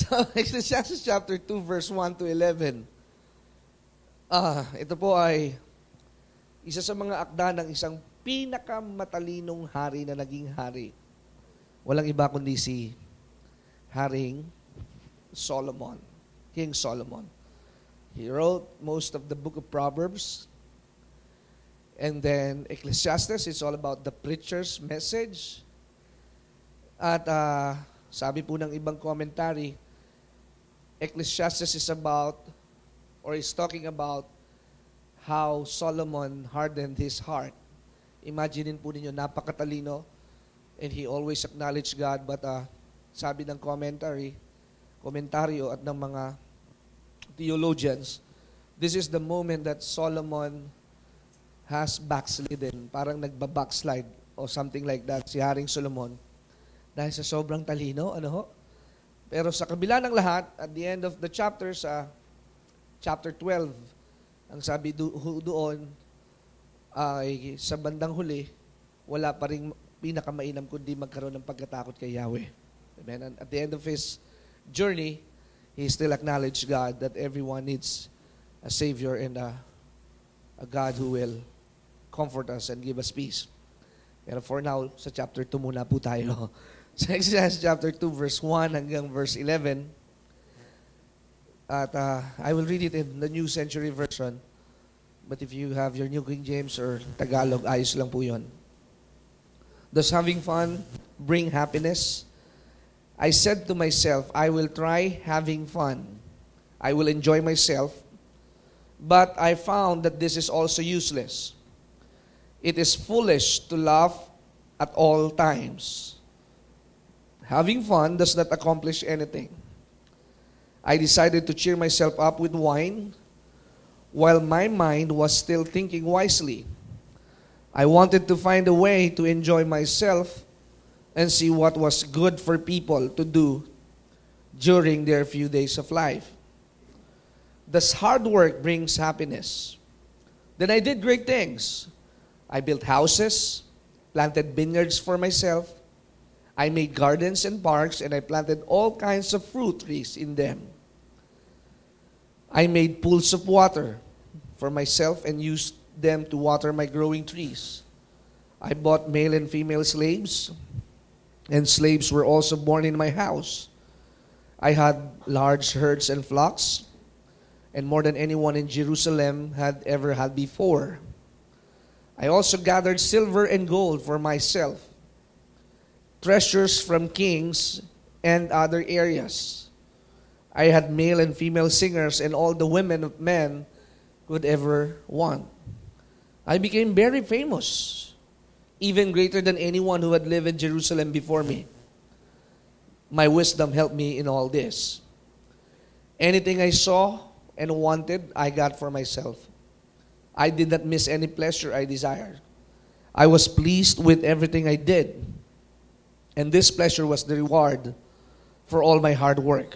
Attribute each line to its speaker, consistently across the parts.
Speaker 1: Ecclesiastes chapter 2 verse 1 to 11. Ito po ay isa sa mga akda ng isang pinakamatalinong hari na naging hari. Walang iba kundi si Haring Solomon, King Solomon. He wrote most of the book of Proverbs. And then Ecclesiastes is all about the preacher's message. At sabi po ng ibang commentary, Ecclesiastes is about, or is talking about, how Solomon hardened his heart. Imagine po ninyo, napakatalino, and he always acknowledged God, but sabi ng komentaryo at ng mga theologians, this is the moment that Solomon has backslidden, parang nagba-backslide or something like that, si Haring Solomon, dahil sa sobrang talino, Pero sa kabila ng lahat, at the end of the chapter, sa chapter 12, ang sabi doon ay sa bandang huli, wala pa rin pinakamainam kundi magkaroon ng pagkatakot kay Yahweh. Amen. And at the end of his journey, he still acknowledged God that everyone needs a Savior and a God who will comfort us and give us peace. Pero for now, sa chapter 2 muna po tayo. Sa Exodus chapter 2, verse 1 hanggang verse 11, at I will read it in the New Century Version. But if you have your New King James or Tagalog, ayos lang po yun. Does having fun bring happiness? I said to myself, I will try having fun. I will enjoy myself. But I found that this is also useless. It is foolish to laugh at all times. Having fun does not accomplish anything. I decided to cheer myself up with wine while my mind was still thinking wisely. I wanted to find a way to enjoy myself and see what was good for people to do during their few days of life. Does hard work brings happiness? Then I did great things. I built houses, planted vineyards for myself. I made gardens and parks, and I planted all kinds of fruit trees in them. I made pools of water for myself and used them to water my growing trees. I bought male and female slaves, and slaves were also born in my house. I had large herds and flocks, and more than anyone in Jerusalem had ever had before. I also gathered silver and gold for myself, treasures from kings and other areas. I had male and female singers and all the women of men could ever want. I became very famous, even greater than anyone who had lived in Jerusalem before me. My wisdom helped me in all this. Anything I saw and wanted, I got for myself. I did not miss any pleasure I desired. I was pleased with everything I did. And this pleasure was the reward for all my hard work.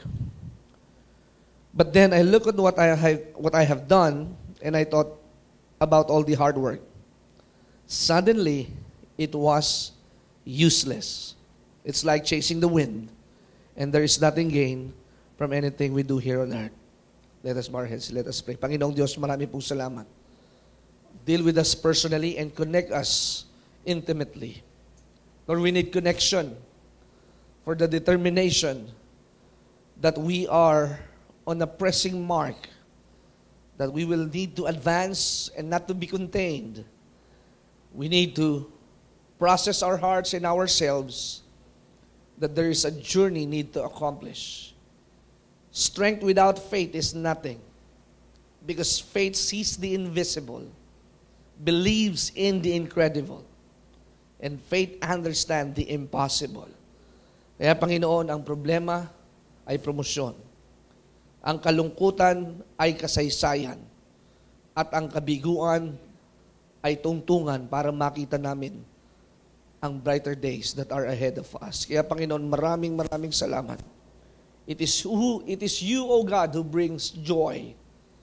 Speaker 1: But then I looked at what I have done, and I thought about all the hard work. Suddenly, it was useless. It's like chasing the wind, and there is nothing gained from anything we do here on earth. Let us bow our heads. Let us pray. Panginoong Diyos, marami pong salamat. Deal with us personally and connect us intimately. Lord, we need connection for the determination that we are on a pressing mark, that we will need to advance and not to be contained. We need to process our hearts and ourselves that there is a journey need to accomplish. Strength without faith is nothing, because faith sees the invisible, believes in the incredible, and faith understands the impossible. Kaya Panginoon, ang problema ay promosyon. Ang kalungkutan ay kasaysayan. At ang kabiguan ay tungtungan para makita namin ang brighter days that are ahead of us. Kaya Panginoon, maraming salamat. It is you, O God, who brings joy.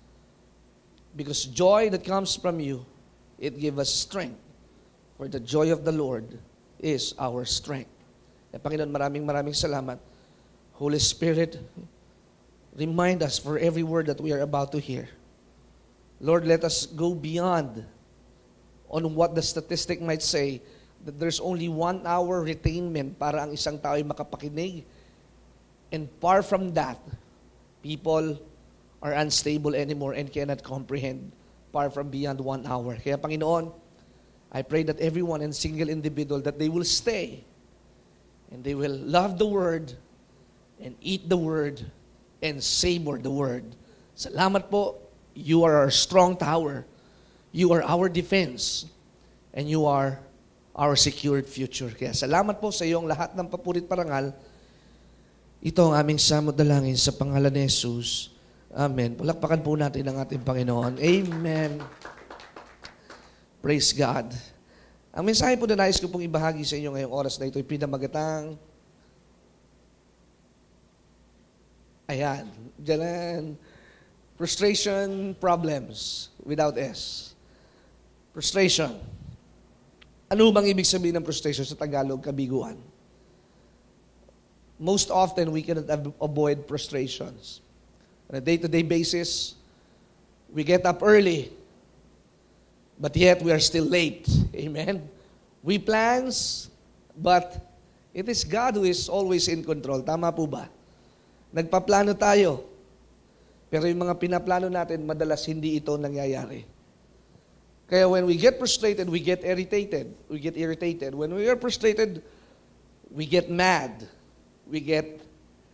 Speaker 1: Because joy that comes from you, it gives us strength. For the joy of the Lord is our strength. Kaya Panginoon, maraming salamat. Holy Spirit, Remind us for every word that we are about to hear. Lord, let us go beyond on what the statistic might say, that there's only 1 hour retainment para ang isang tao ay makapakinig. And far from that, people are unstable anymore and cannot comprehend far from beyond 1 hour. Kaya Panginoon, I pray that everyone and single individual, that they will stay and they will love the Word and eat the Word and savor the Word. Salamat po. You are our strong tower. You are our defense. And you are our secured future. Kaya salamat po sa iyong lahat ng papurit parangal. Ito ang aming samot dalangin sa pangalan ni Jesus. Amen. Palakpakan po natin ang ating Panginoon. Amen. Praise God. Ang mensahe po na nais ko pong ibahagi sa inyo ngayong oras na ito ay pinamagatang Diyan. Frustration, problems, without S. Frustration. Ano bang ibig sabihin ng frustration sa Tagalog, kabiguan? Most often, we cannot avoid frustrations. On a day-to-day basis, we get up early, but yet we are still late. Amen? We plans, but it is God who is always in control. Tama po ba? Nagpaplano tayo. Pero yung mga pinaplano natin, madalas hindi ito nangyayari. Kaya when we get frustrated, we get irritated. We get irritated. When we are frustrated, we get mad. We get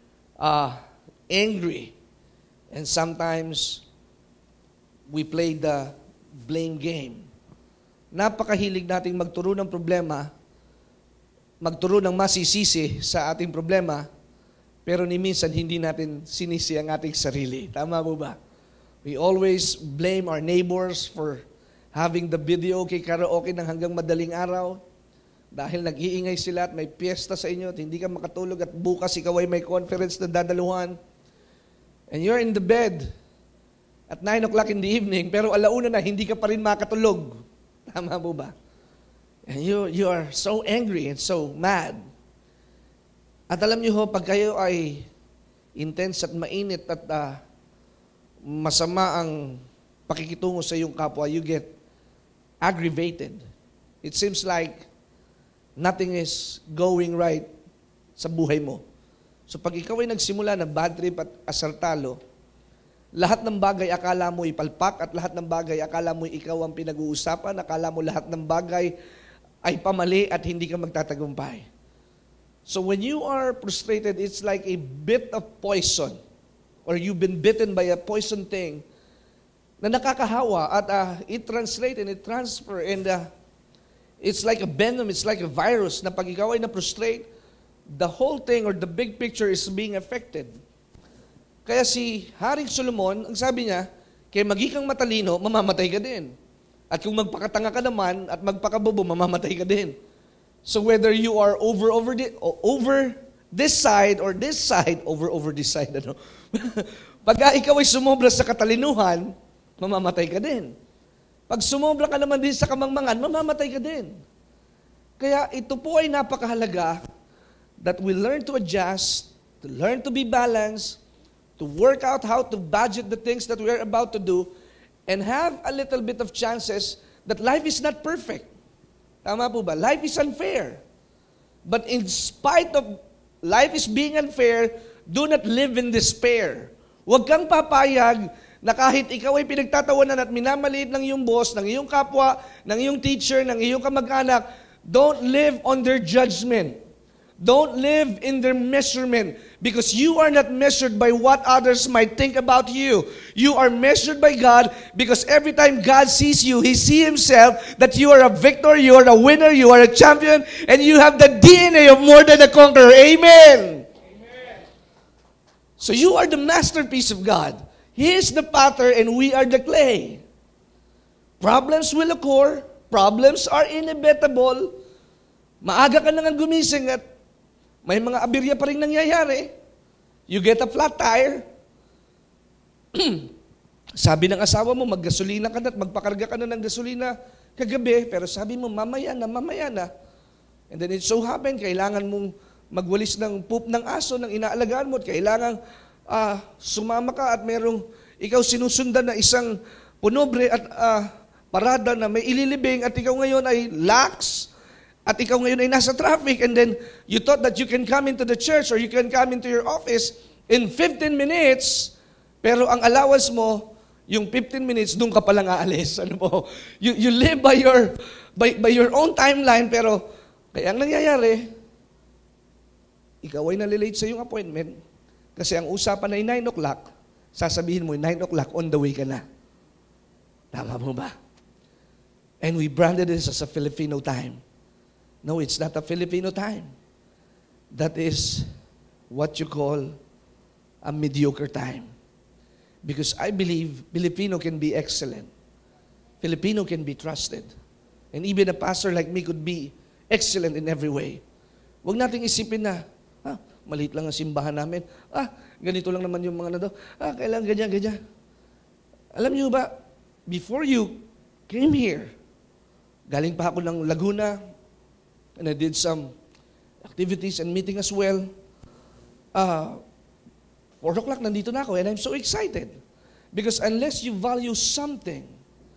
Speaker 1: angry. And sometimes, we play the blame game. Napakahilig nating magturo ng problema, magturo ng masisisi sa ating problema, pero ni minsan hindi natin sinisi ang ating sarili. Tama mo ba? We always blame our neighbors for having the video karaoke ng hanggang madaling araw. Dahil nag-iingay sila at may piyesta sa inyo at hindi ka makatulog at bukas ikaw ay may conference na dadaluhan. And you're in the bed at 9 o'clock in the evening, pero alauna na, hindi ka pa rin makatulog. Tama mo ba? And you are so angry and so mad. At alam niyo ho, pag kayo ay intense at mainit at masama ang pakikitungo sa iyong kapwa, you get aggravated. It seems like nothing is going right sa buhay mo. So pag ikaw ay nagsimula na bad trip at asartalo, lahat ng bagay akala mo ipalpak at lahat ng bagay akala mo ikaw ang pinag-uusapan, akala mo lahat ng bagay ay pamali at hindi ka magtatagumpay. So when you are frustrated, it's like a bit of poison or you've been bitten by a poison thing na nakakahawa at it translates and it transfer and it's like a venom, it's like a virus na pag ikaw ay na-frustrate, the whole thing or the big picture is being affected. Kaya si Haring Solomon, ang sabi niya, kaya magikang matalino, mamamatay ka din. At kung magpakatanga ka naman at magpakabobo, mamamatay ka din. So whether you are over this side or this side, over this side, ano? Pag ikaw ay sumobra sa katalinuhan, mamamatay ka din. Pag sumobra ka naman din sa kamangmangan, mamamatay ka din. Kaya ito po ay napakahalaga that we learn to adjust, to learn to be balanced, to work out how to budget the things that we are about to do, and have a little bit of chances that life is not perfect. Tama po ba? Life is unfair. But in spite of life is being unfair, do not live in despair. Huwag kang papayag na kahit ikaw ay pinagtatawanan at minamaliit ng iyong boss, ng iyong kapwa, ng iyong teacher, ng iyong kamag-anak, don't live on their judgment. Don't live in their measurement because you are not measured by what others might think about you. You are measured by God because every time God sees you, He sees Himself that you are a victor, you are a winner, you are a champion, and you have the DNA of more than a conqueror. Amen. Amen. So you are the masterpiece of God. He is the potter and we are the clay. Problems will occur. Problems are inevitable. Maaga ka na nga gumising at may mga abirya pa rin nangyayari. You get a flat tire. Sabi ng asawa mo, maggasolina ka na at magpakarga ka na ng gasolina kagabi, pero sabi mo, mamaya na. And then it so happen, kailangan mong magwalis ng poop ng aso ng inaalagaan mo at kailangan sumama ka at merong ikaw sinusundan na isang punobre at parada na may ililibing at ikaw ngayon ay lax at ikaw ngayon ay nasa traffic and then you thought that you can come into the church or you can come into your office in 15 minutes, pero ang allowance mo, yung 15 minutes, doon ka palang aalis. Ano po? You live by your own timeline, pero kaya ang nangyayari, ikaw ay nalilate sa iyong appointment kasi ang usapan ay 9 o'clock, sasabihin mo 9 o'clock, on the way ka na. Tama mo ba? And we branded this as a Filipino time. No, it's not a Filipino time. That is what you call a mediocre time. Because I believe Filipino can be excellent. Filipino can be trusted. And even a pastor like me could be excellent in every way. Huwag nating isipin na, maliit lang ang simbahan namin. Ganito lang naman yung mga nado. Kailangan ganyan. Alam niyo ba, before you came here, galing pa ako ng Laguna, and I did some activities and meeting as well. 4 o'clock, nandito na ako, and I'm so excited. Because unless you value something,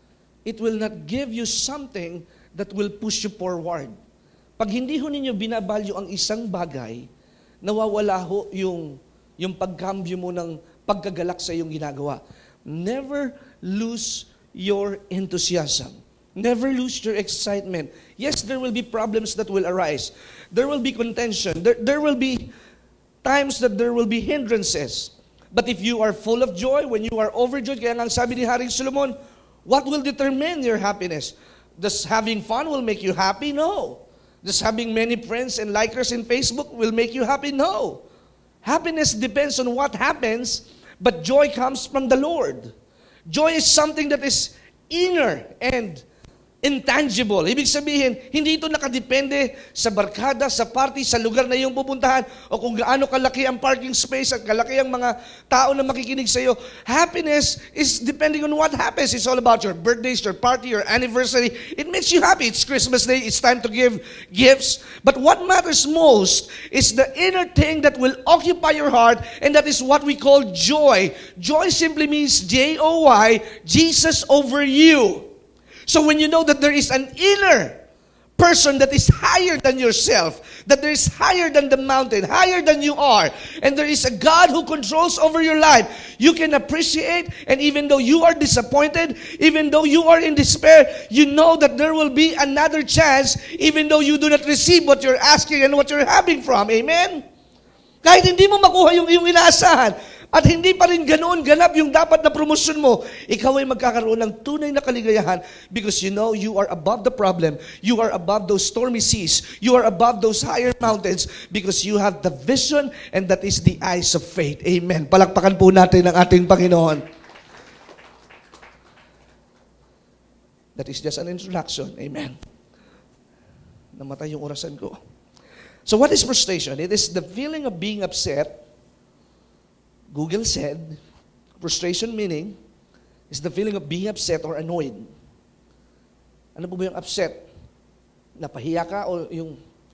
Speaker 1: it will not give you something that will push you forward. Pag hindi ho ninyo binavalue ang isang bagay, nawawala ho yung pagkambyo mo ng pagkagalak sa iyong ginagawa. Never lose your enthusiasm. Never lose your excitement. Yes, there will be problems that will arise. There will be contention. There will be times that there will be hindrances. But if you are full of joy, when you are overjoyed, kaya nga sabi ni Haring Solomon, what will determine your happiness? Does having fun will make you happy? No. Does having many friends and likers in Facebook will make you happy? No. Happiness depends on what happens, but joy comes from the Lord. Joy is something that is inner and intangible. Ibig sabihin, hindi ito nakadepende sa barkada, sa party, sa lugar na iyong pupuntahan, o kung gaano kalaki ang parking space at kalaki ang mga tao na makikinig sa iyo. Happiness is depending on what happens. It's all about your birthdays, your party, your anniversary. It makes you happy. It's Christmas Day. It's time to give gifts. But what matters most is the inner thing that will occupy your heart, and that is what we call joy. Joy simply means J-O-Y, Jesus over you. So when you know that there is an inner person that is higher than yourself, that there is higher than the mountain, higher than you are, and there is a God who controls over your life, you can appreciate, and even though you are disappointed, even though you are in despair, you know that there will be another chance, even though you do not receive what you're asking and what you're having from. Amen? Kahit hindi mo makuha yung inaasahan, at hindi pa rin ganoon ganap yung dapat na promosyon mo, ikaw ay magkakaroon ng tunay na kaligayahan because you know you are above the problem, you are above those stormy seas, you are above those higher mountains because you have the vision, and that is the eyes of faith. Amen. Palakpakan po natin ang ating Panginoon. That is just an introduction. Amen. Namatay yung orasan ko. So what is frustration? It is the feeling of being upset. Google said, frustration meaning is the feeling of being upset or annoyed. Ano po ba yung upset? Napahiya ka o yung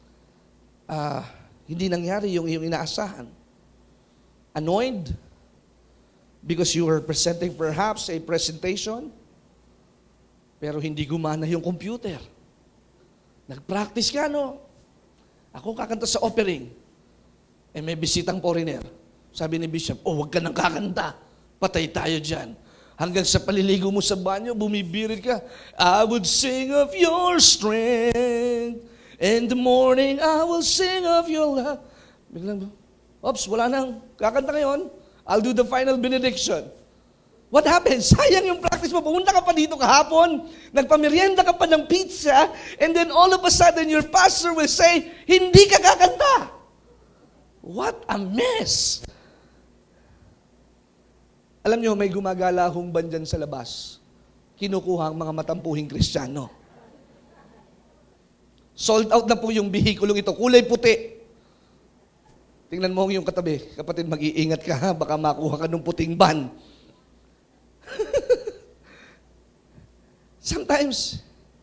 Speaker 1: hindi nangyari yung inaasahan? Annoyed because you were presenting perhaps a presentation pero hindi gumana yung computer. Nag-practice ka, no? Ako kakanta sa offering. May bisitang foreigner. Sabi ni Bishop, huwag ka nang kakanta. Patay tayo dyan. Hanggang sa paliligo mo sa banyo, bumibirit ka. I would sing of your strength. In the morning, I will sing of your love. Biglang, wala nang kakanta ngayon. I'll do the final benediction. What happens? Sayang yung practice mo. Pumunta ka pa dito kahapon, nagpamerienda ka pa ng pizza, and then all of a sudden, your pastor will say, hindi ka kakanta. What a mess! Alam nyo, may gumagala hong bandyan sa labas. Kinukuha ang mga matampuhing Kristiyano. Sold out na po yung bihikulong ito. Kulay puti. Tingnan mo yung katabi. Kapatid, mag-iingat ka ha. Baka makuha ka ng puting van. Sometimes,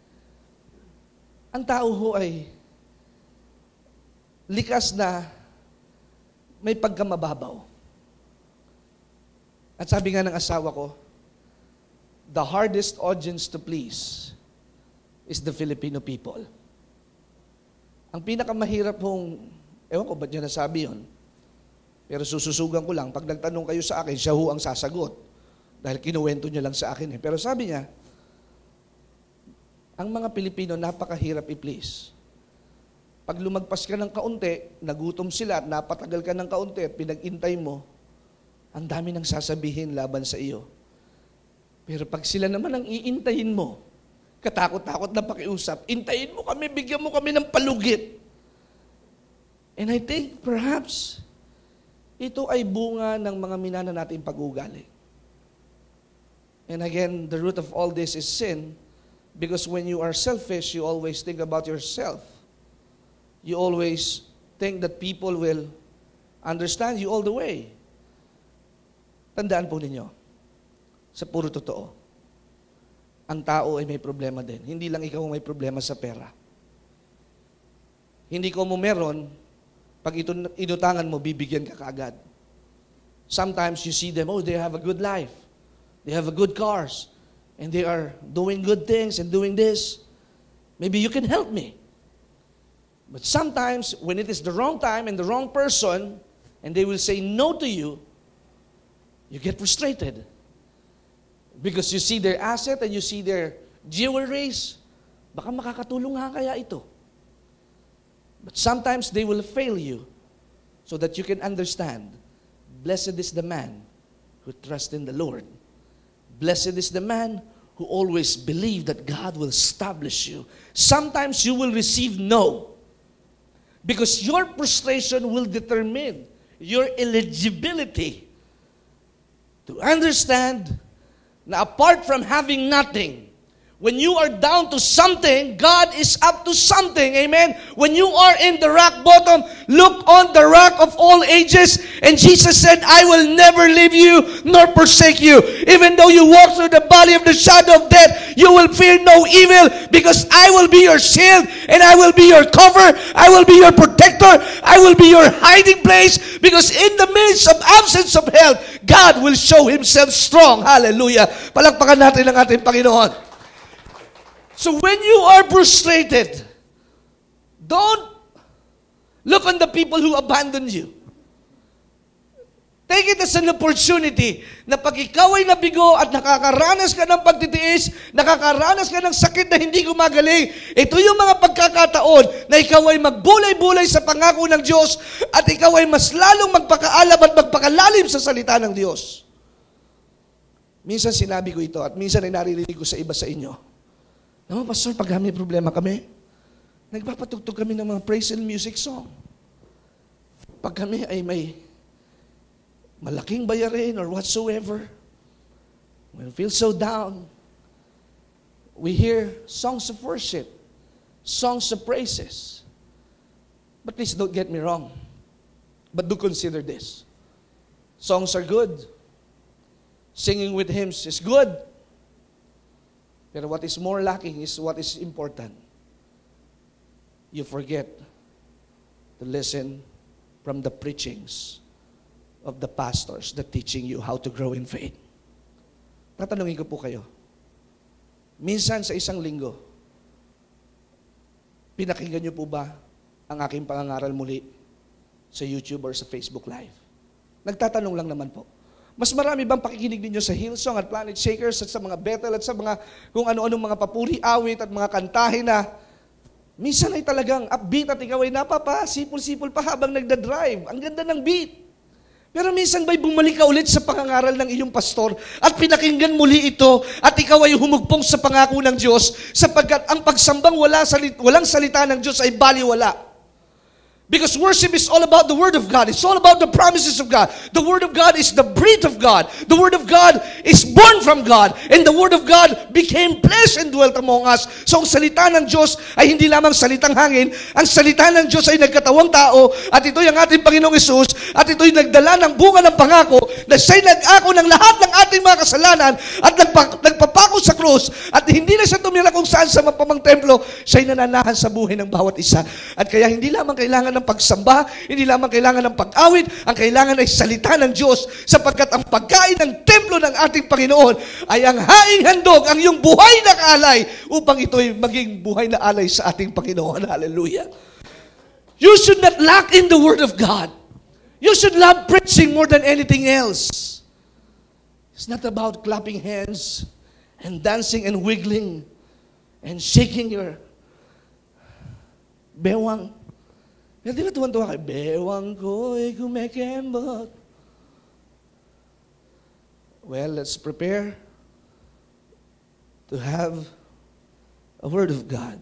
Speaker 1: ang tao ho ay likas na may pagkamababaw. At sabi nga ng asawa ko, the hardest audience to please is the Filipino people. Ang pinakamahirap hong, ewan ko ba't niya nasabi yun, pero sususugan ko lang, pag nagtanong kayo sa akin, siya ho ang sasagot. Dahil kinuwento niya lang sa akin. Pero sabi niya, ang mga Pilipino napakahirap i-please. Pag lumagpas ka ng kaunti, nagutom sila at napatagal ka ng kaunti at pinag-intay mo, ang dami nang sasabihin laban sa iyo. Pero pag sila naman ang iintayin mo, katakot-takot na pakiusap, intayin mo kami, bigyan mo kami ng palugit. And I think perhaps, ito ay bunga ng mga minana nating pag-uugali. And again, the root of all this is sin, because when you are selfish, you always think about yourself. You always think that people will understand you all the way. Tandaan po ninyo, sa puro totoo, ang tao ay may problema din. Hindi lang ikaw may problema sa pera. Hindi ko mo meron, pag inutangan mo, bibigyan ka kaagad. Sometimes you see them, oh, they have a good life. They have a good cars. And they are doing good things and doing this. Maybe you can help me. But sometimes, when it is the wrong time and the wrong person, and they will say no to you, you get frustrated. Because you see their asset and you see their jewelries, baka makakatulong nga kaya ito. But sometimes they will fail you so that you can understand, blessed is the man who trusts in the Lord. Blessed is the man who always believes that God will establish you. Sometimes you will receive no, because your frustration will determine your eligibility to understand na apart from having nothing, when you are down to something, God is up to something. Amen? When you are in the rock bottom, look on the rock of all ages. And Jesus said, I will never leave you nor forsake you. Even though you walk through the valley of the shadow of death, you will fear no evil, because I will be your shield and I will be your cover. I will be your protector. I will be your hiding place, because in the midst of absence of help, God will show Himself strong. Hallelujah. Palakpakan natin ang ating Panginoon. So when you are frustrated, don't look on the people who abandoned you. Take it as an opportunity na pag ikaw ay nabigo at nakakaranas ka ng pagtitiis, nakakaranas ka ng sakit na hindi gumagaling, ito yung mga pagkakataon na ikaw ay magbulay-bulay sa pangako ng Diyos at ikaw ay mas lalong magpakaalam at magpakalalim sa salita ng Diyos. Minsan sinabi ko ito at minsan ay naririnig ko sa iba sa inyo. Naman, Pastor, pag may problema kami, nagpapatugtog kami ng mga praise and music song. Pag kami ay may malaking bayarin or whatsoever, when we feel so down, we hear songs of worship, songs of praises. But please don't get me wrong. But do consider this. Songs are good. Singing with hymns is good. Pero what is more lacking is what is important. You forget to listen from the preachings of the pastors that teaching you how to grow in faith. Tatanungin ko po kayo. Minsan sa isang linggo, pinakinggan niyo po ba ang aking pangangaral muli sa YouTube or sa Facebook Live? Nagtatanong lang naman po. Mas marami bang pakikinig ninyo sa Hillsong at Planet Shakers at sa mga Bethel at sa mga kung ano-anong mga papuri, awit at mga kantahin na minsan ay talagang upbeat at ikaw ay napapasipol-sipol pa habang nagdadrive. Ang ganda ng beat. Pero minsan ba'y bumalik ka ulit sa pangangaral ng iyong pastor at pinakinggan muli ito at ikaw ay humugpong sa pangako ng Diyos sapagkat ang pagsambang walang salita ng Diyos ay baliwala. Because worship is all about the Word of God. It's all about the promises of God. The Word of God is the breath of God. The Word of God is born from God. And the Word of God became flesh and dwelt among us. So ang salita ng Diyos ay hindi lamang salitang hangin. Ang salita ng Diyos ay nagkatawang tao. At ito'y ang ating Panginoong Hesus. At ito'y nagdala ng bunga ng pangako na siya'y nag-ako ng lahat ng ating mga kasalanan at nagpapako sa krus. At hindi na siya tumira kung saan sa mapamang templo. Siya'y nananahan sa buhay ng bawat isa. At kaya hindi lamang kailangan kailangan ng pagsamba, hindi lamang kailangan ng pag-awit, ang kailangan ay salita ng Diyos, sapagkat ang pagkain ng templo ng ating Panginoon ay ang haing handog, ang iyong buhay na alay, upang ito'y maging buhay na alay sa ating Panginoon. Hallelujah. You should not lack in the Word of God. You should love preaching more than anything else. It's not about clapping hands and dancing and wiggling and shaking your bewang. Di ba tuwan-tuwa kayo? Bewang ko'y kumekembot. Well, let's prepare to have a Word of God.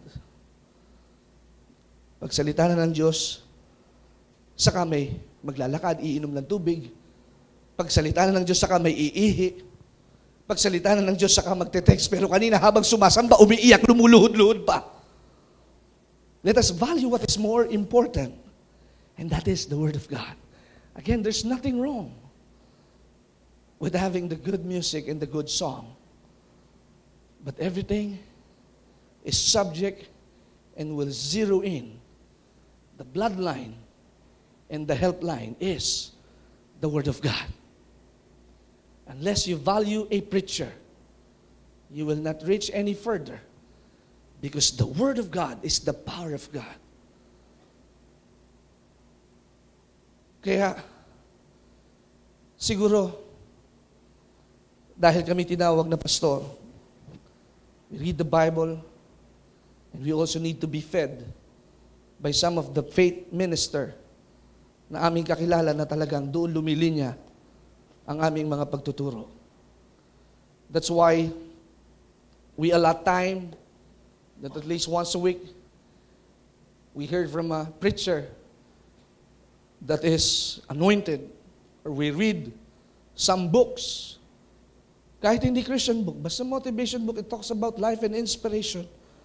Speaker 1: Pagsalita na ng Diyos, saka may maglalakad, iinom ng tubig. Pagsalita na ng Diyos, saka may iihi. Pagsalita na ng Diyos, saka magte-text. Pero kanina habang sumasamba, umiiyak, lumuluhod-luhod pa. Let us value what is more important. And that is the Word of God. Again, there's nothing wrong with having the good music and the good song. But everything is subject and will zero in. The bloodline and the helpline is the Word of God. Unless you value a preacher, you will not reach any further, because the Word of God is the power of God. Kaya, siguro, dahil kami tinawag na pastor, we read the Bible, and we also need to be fed by some of the faith minister na aming kakilala na talagang doon lumilinya ang aming mga pagtuturo. That's why we allot time that at least once a week we heard from a preacher that is anointed, or we read some books. Kahit hindi Christian book, basta motivation book, it talks about life and inspiration.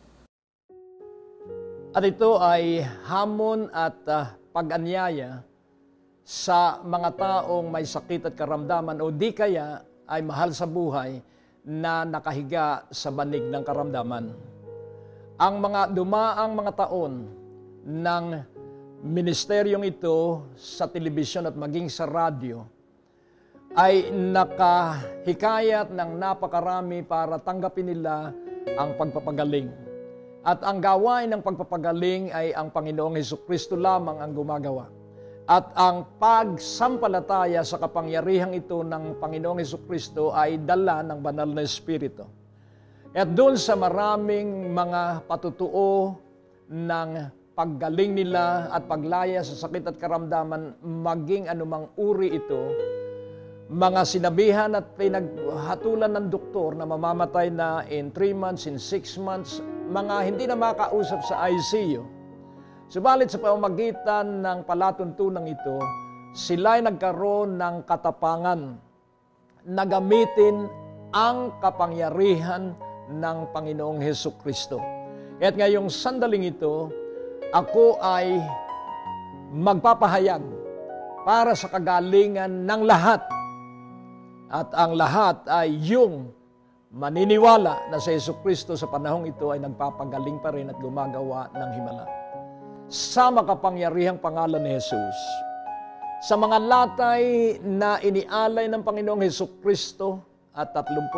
Speaker 2: At ito ay hamon at pag-anyaya sa mga taong may sakit at karamdaman o di kaya ay mahal sa buhay na nakahiga sa banig ng karamdaman. Ang mga dumaang mga taon ng ministeryong ito sa telebisyon at maging sa radyo ay nakahikayat ng napakarami para tanggapin nila ang pagpapagaling. At ang gawain ng pagpapagaling ay ang Panginoong Hesukristo lamang ang gumagawa. At ang pagsampalataya sa kapangyarihang ito ng Panginoong Hesukristo ay dala ng banal na Espiritu. At doon sa maraming mga patutuo ng paggaling nila at paglaya sa sakit at karamdaman, maging anumang uri ito, mga sinabihan at pinaghatulan ng doktor na mamamatay na in 3 months, in 6 months, mga hindi na makausap sa ICU. Subalit sa pamamagitan ng palatuntunan ito, sila ay nagkaroon ng katapangan na gamitin ang kapangyarihan ng Panginoong Hesukristo. At ngayong sandaling ito, ako ay magpapahayag para sa kagalingan ng lahat. At ang lahat ay yung maniniwala na si Hesukristo sa panahong ito ay nagpapagaling pa rin at gumagawa ng himala. Sa makapangyarihang pangalan ni Jesus, sa mga latay na inialay ng Panginoong Hesukristo at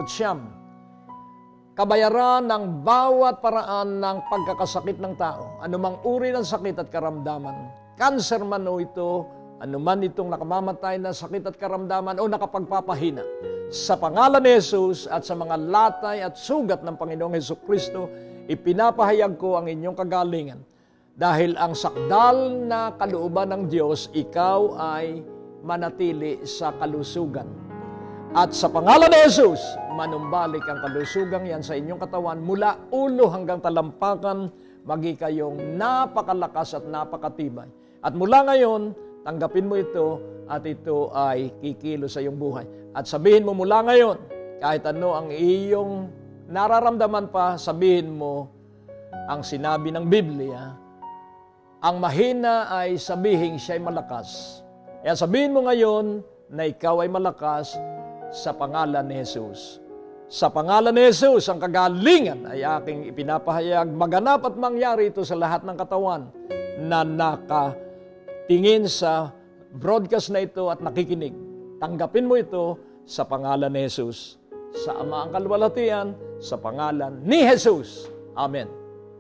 Speaker 2: 39, kabayaran ng bawat paraan ng pagkakasakit ng tao, anumang uri ng sakit at karamdaman, kanser man o ito, anuman itong nakamamatay na sakit at karamdaman o nakapagpapahina, sa pangalan ni Jesus at sa mga latay at sugat ng Panginoong Hesukristo, ipinapahayag ko ang inyong kagalingan. Dahil ang sakdal na kalooban ng Diyos, ikaw ay manatili sa kalusugan. At sa pangalan ni Jesus, manumbalik ang kalusugan yan sa inyong katawan mula ulo hanggang talampakan, magi kayong napakalakas at napakatibay. At mula ngayon, tanggapin mo ito at ito ay kikilo sa iyong buhay. At sabihin mo mula ngayon, kahit ano ang iyong nararamdaman pa, sabihin mo ang sinabi ng Biblia, ang mahina ay sabihin siya ay malakas. Kaya sabihin mo ngayon na ikaw ay malakas sa pangalan ni Jesus. Sa pangalan ni Jesus, ang kagalingan ay aking ipinapahayag. Maganap at mangyari ito sa lahat ng katawan na tingin sa broadcast na ito at nakikinig, tanggapin mo ito sa pangalan ni Jesus. Sa Ama ang kalwalhatian, sa pangalan ni Jesus. Amen.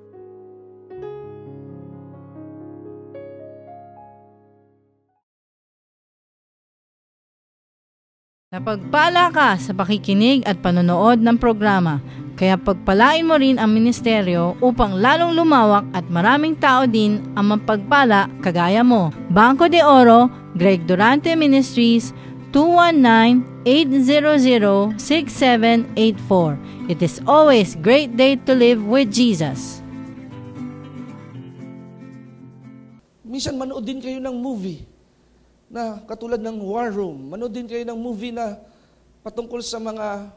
Speaker 3: Napagpala ka sa pakikinig at panonood ng programa. Kaya pagpalain mo rin ang ministeryo upang lalong lumawak at maraming tao din ang mapagpala kagaya mo. Bangko de Oro, Greg Durante Ministries, 219-800-6784. It is always great day to live with Jesus.
Speaker 1: Minsan manood din kayo ng movie na katulad ng War Room. Manood din kayo ng movie na patungkol sa mga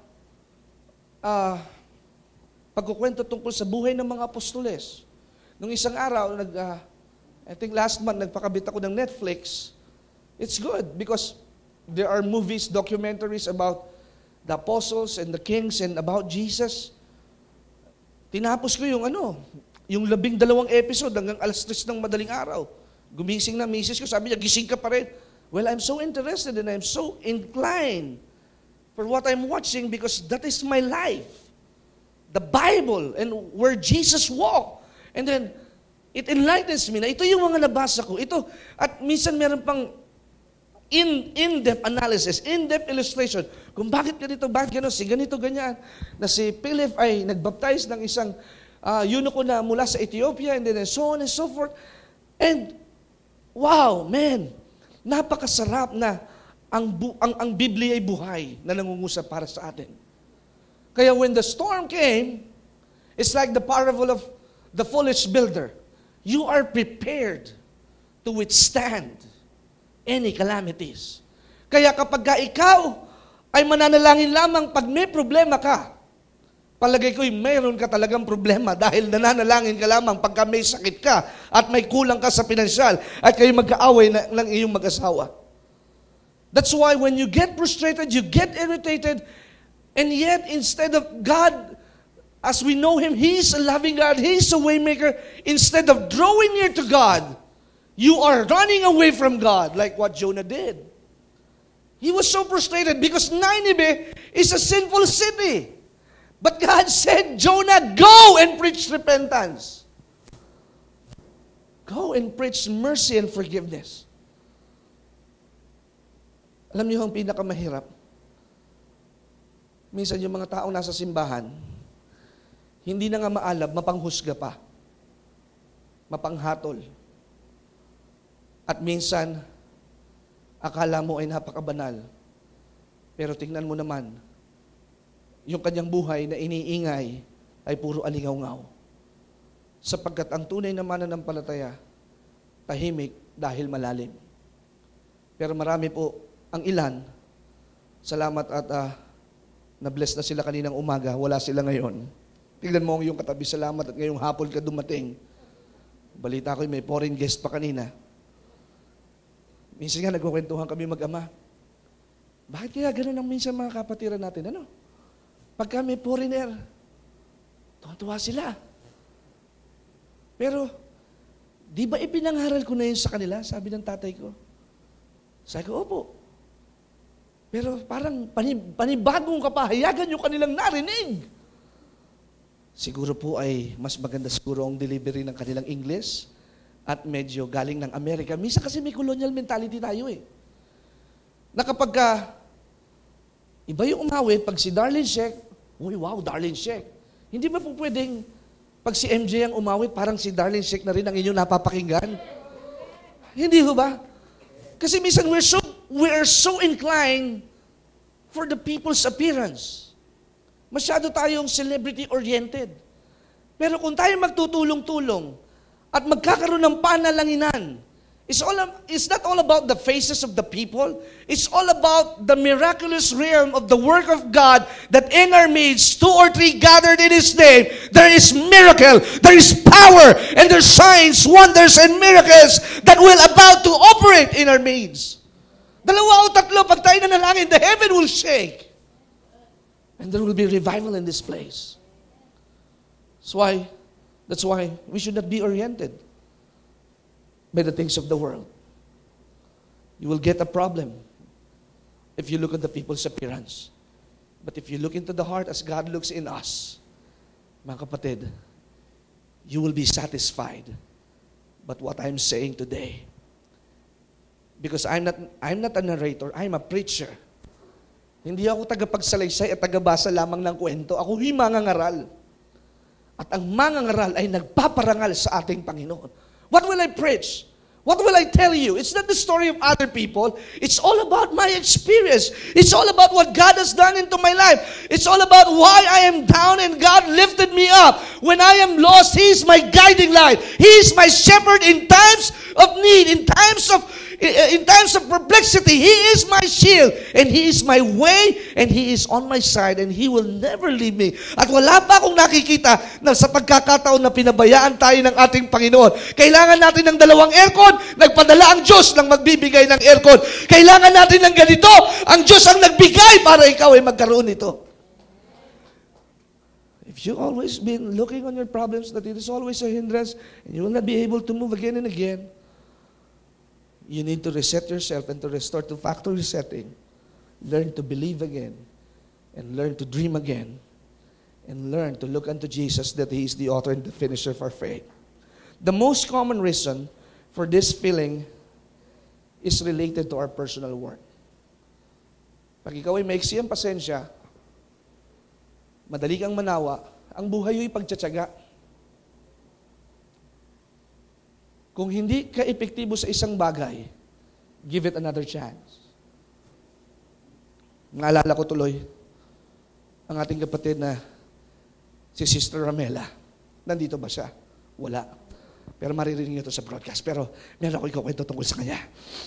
Speaker 1: pagkukwento tungkol sa buhay ng mga apostoles. Nung isang araw, I think last month, nagpakabit ako ng Netflix. It's good because there are movies, documentaries about the apostles and the kings and about Jesus. Tinapos ko yung 12 episode hanggang 3:00 ng madaling araw. Gumising na misis ko, sabi niya, gising ka pa rin. Well, I'm so interested and I'm so inclined for what I'm watching because that is my life. The Bible and where Jesus walked. And then, it enlightens me na ito yung mga nabasa ko. Ito, at minsan meron pang in-depth analysis, in-depth illustration. Kung bakit ganito, bakit gano'n, si ganito, ganyan. Na si Philip ay nagbaptize ng isang eunuko na mula sa Ethiopia and then so on and so forth. And, wow, man, napakasarap na ang Biblia ay buhay na nangungusap para sa atin. Kaya when the storm came, it's like the parable of the foolish builder. You are prepared to withstand any calamities. Kaya kapag ikaw ay mananalangin lamang pag may problema ka, palagay ko'y mayroon ka talagang problema dahil nananalangin ka lamang pagka may sakit ka at may kulang ka sa pinansyal at kayo mag-aaway ng iyong mag-asawa. That's why when you get frustrated, you get irritated, and yet, instead of God, as we know Him, He is a loving God, He is a waymaker. Instead of drawing near to God, you are running away from God, like what Jonah did. He was so frustrated because Nineveh is a sinful city. But God said, Jonah, go and preach repentance. Go and preach mercy and forgiveness. Alam niyo ang pinakamahirap? Minsan yung mga taong nasa simbahan, hindi na nga maalab, mapanghusga pa. Mapanghatol. At minsan, akala mo ay napakabanal. Pero tingnan mo naman, yung kanyang buhay na iniingay ay puro alingaw-ngaw. Sapagkat ang tunay na mananampalataya, tahimik dahil malalim. Pero marami po, ang ilan, salamat at na-bless na sila kaninang umaga, wala sila ngayon. Tignan mo ang iyong katabi, salamat at ngayong hapon ka dumating. Balita ko may foreign guest pa kanina. Minsan nga nagkukwentuhan kami mag-ama. Bakit kaya ganun ang minsan mga kapatiran natin? Ano? Pagka may foreigner, tuwa sila. Pero, di ba ipinangaral ko na yun sa kanila? Sabi ng tatay ko. Sabi ko, opo. Pero parang panibagong kapahayagan yung kanilang narinig. Siguro po ay mas maganda siguro ang delivery ng kanilang English at medyo galing ng Amerika. Minsan kasi may colonial mentality tayo eh. Na kapag iba yung umawit, pag si Darlene Sheik, uy wow, Darlene Sheik. Hindi ba po pwedeng pag si MJ ang umawit, parang si Darlene Sheik na rin ang inyong napapakinggan? Hindi ho ba? Kasi minsan we're so inclined for the people's appearance. Masyado tayong celebrity-oriented. Pero kung tayo magtutulong-tulong at magkakaroon ng panalanginan, it's not all about the faces of the people. It's all about the miraculous realm of the work of God that in our midst, 2 or 3 gathered in His name, there is miracle, there is power, and there are signs, wonders, and miracles that will about to operate in our midst. 2 o 3, pag tayo nanalangin, the heaven will shake. And there will be revival in this place. That's why we should not be oriented by the things of the world. You will get a problem if you look at the people's appearance. But if you look into the heart as God looks in us, mga kapatid, you will be satisfied. But what I'm saying today, because I'm not a narrator, I'm a preacher. Hindi ako tagapagsalaysay at tagabasa lamang ng kwento. Ako yung mangangaral. At ang mangangaral ay nagpaparangal sa ating Panginoon. What will I preach? What will I tell you? It's not the story of other people. It's all about my experience. It's all about what God has done into my life. It's all about why I am down and God lifted me up. When I am lost, He is my guiding light. He is my shepherd in times of need, in times of perplexity. He is my shield, and He is my way, and He is on my side, and He will never leave me. At wala pa akong nakikita na sa pagkakataon na pinabayaan tayo ng ating Panginoon. Kailangan natin ng 2 aircon, nagpadala ang Diyos ng magbibigay ng aircon. Kailangan natin ng ganito, ang Diyos ang nagbigay para ikaw ay magkaroon nito. If you always been looking on your problems, that it is always a hindrance, and you will not be able to move again and again, you need to reset yourself and to restore to factory setting. Learn to believe again, and learn to dream again, and learn to look unto Jesus, that He is the author and the finisher of our faith. The most common reason for this feeling is related to our personal worth. Pag ikaw ay maiksi ang pasensya, madali kang manawa, ang buhay ay pagtsatsaga. Kung hindi ka epektibo sa isang bagay, give it another chance. Naalala ko tuloy ang ating kapatid na si Sister Ramela. Nandito ba siya? Wala. Pero maririnig niyo ito sa broadcast. Pero meron ako ikukwento tungkol sa kanya.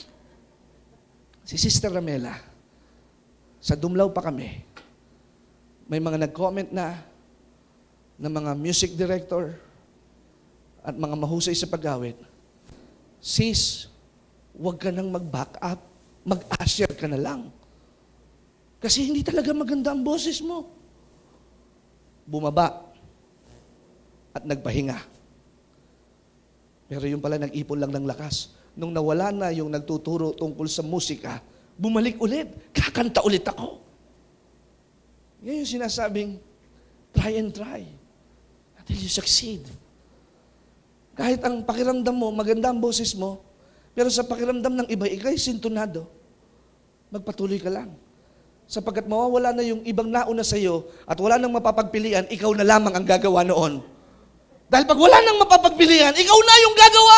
Speaker 1: Si Sister Ramela, sa Dumlaw pa kami, may mga nag-comment na mga music director at mga mahusay sa pag-awit, sis, huwag ka nang mag-back up, mag-usher ka na lang. Kasi hindi talaga maganda ang boses mo. Bumaba at nagpahinga. Pero yung pala nag-ipon lang ng lakas. Nung nawala na yung nagtuturo tungkol sa musika, bumalik ulit, kakanta ulit ako. Yan yung sinasabing, try and try until you succeed. Kahit ang pakiramdam mo, maganda ang boses mo, pero sa pakiramdam ng iba, ikay sintonado, magpatuloy ka lang. Sapagkat mawawala na yung ibang nauna sa iyo at wala nang mapapagpilian, ikaw na lamang ang gagawa noon. Dahil pag wala nang mapapagpilian, ikaw na yung gagawa.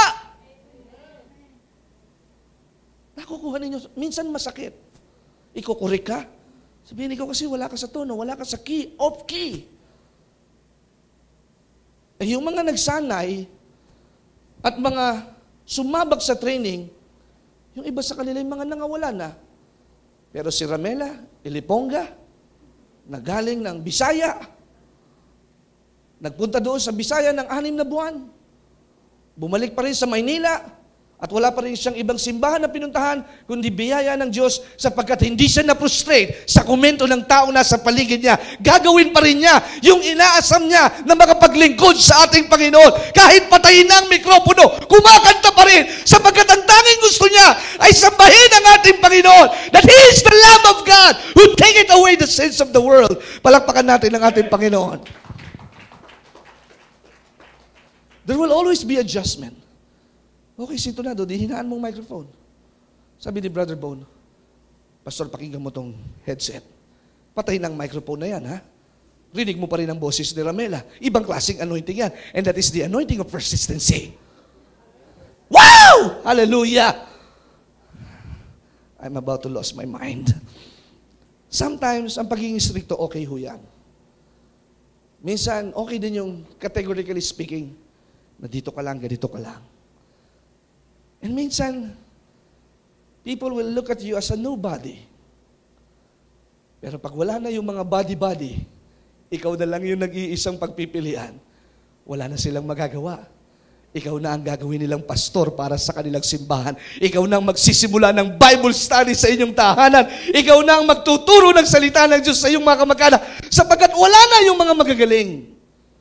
Speaker 1: Nakukuha ninyo, minsan masakit. Ikukurik ka. Sabihin, ikaw kasi wala ka sa tono, wala ka sa key, off key. Eh, yung mga nagsanay at mga sumabak sa training, yung iba sa kanila yung mga nangawala na. Pero si Ramela, Iliponga, na galing ng Bisaya, nagpunta doon sa Bisaya ng 6 na buwan, bumalik pa rin sa Maynila, at wala pa rin siyang ibang simbahan na pinuntahan, kundi biyaya ng Diyos, sapagkat hindi siya na-frustrate sa komento ng tao na sa paligid niya. Gagawin pa rin niya yung inaasam niya na makapaglingkod sa ating Panginoon. Kahit patayin na ang mikropono, kumakanta pa rin, sapagkat ang tanging gusto niya ay sambahin ang ating Panginoon, that He is the Lamb of God who taketh away the sins of the world. Palakpakan natin ang ating Panginoon. There will always be adjustment. Okay, sintonado, di hinaan mong microphone. Sabi ni Brother Bone, Pastor, pakinggan mo tong headset. Patay ng microphone na yan, ha? Rinig mo pa rin ang boses ni Ramela. Ibang klaseng anointing yan. And that is the anointing of persistency. Wow! Hallelujah! I'm about to lose my mind. Sometimes, ang pagiging stricto, okay ho yan. Minsan, okay din yung categorically speaking, na dito ka lang, ganito ka lang. And minsan, people will look at you as a nobody. Pero pag wala na yung mga body-body, ikaw na lang yung nag-iisang pagpipilian, wala na silang magagawa. Ikaw na ang gagawin nilang pastor para sa kanilang simbahan. Ikaw na ang magsisimula ng Bible study sa inyong tahanan. Ikaw na ang magtuturo ng salita ng Diyos sa iyong mga kamag-anak, sapagkat wala na yung mga magagaling.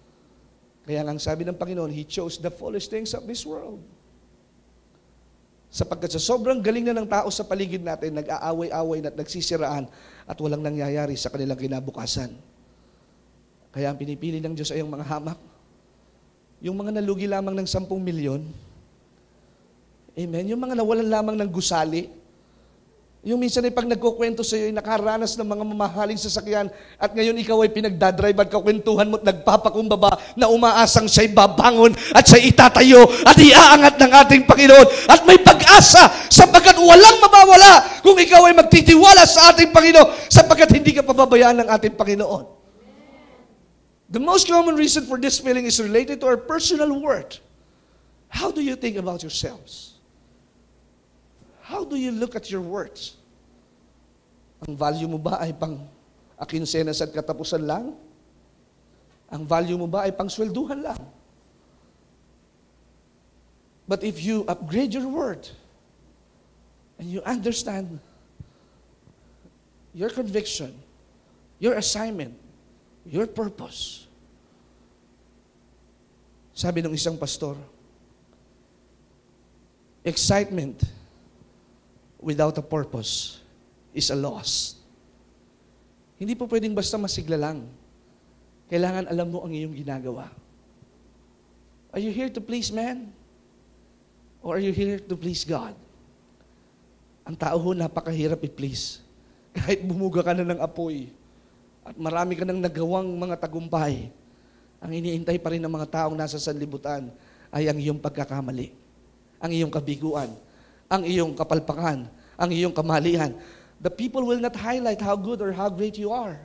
Speaker 1: Kaya nga sabi ng Panginoon, He chose the foolish things of this world. Sapagkat sa sobrang galing na ng tao sa paligid natin, nag-aaway-away at nagsisiraan at walang nangyayari sa kanilang kinabukasan. Kaya ang pinipili ng Diyos ay yung mga hamak. Yung mga nalugi lamang ng 10 milyon. Amen. Yung mga nawalan lamang ng gusali. Yung minsan ay pag nagkukwento sa iyo, ay nakaranas ng mga mamahaling sasakyan at ngayon ikaw ay pinagdadrive at kakwentuhan mo at nagpapakumbaba na umaasang siya'y babangon at siya'y itatayo at iaangat ng ating Panginoon at may pag-asa sapagkat walang mabawala kung ikaw ay magtitiwala sa ating Panginoon sapagkat hindi ka pababayaan ng ating Panginoon. The most common reason for this feeling is related to our personal worth. How do you think about yourselves? How do you look at your words? Ang value mo ba ay pang akinsenas at katapusan lang? Ang value mo ba ay pang swelduhan lang? But if you upgrade your word and you understand your conviction, your assignment, your purpose. Sabi ng isang pastor, excitement without a purpose is a loss. Hindi po pwedeng basta masigla lang. Kailangan alam mo ang iyong ginagawa. Are you here to please man? Or are you here to please God? Ang tao ho, napakahirap i-please. Kahit bumuga ka na ng apoy at marami ka nang nagawang mga tagumpay, ang iniintay pa rin ng mga taong nasa sanlibutan ay ang iyong pagkakamali, ang iyong kabiguan, ang iyong kapalpakan, ang iyong kamalian. The people will not highlight how good or how great you are.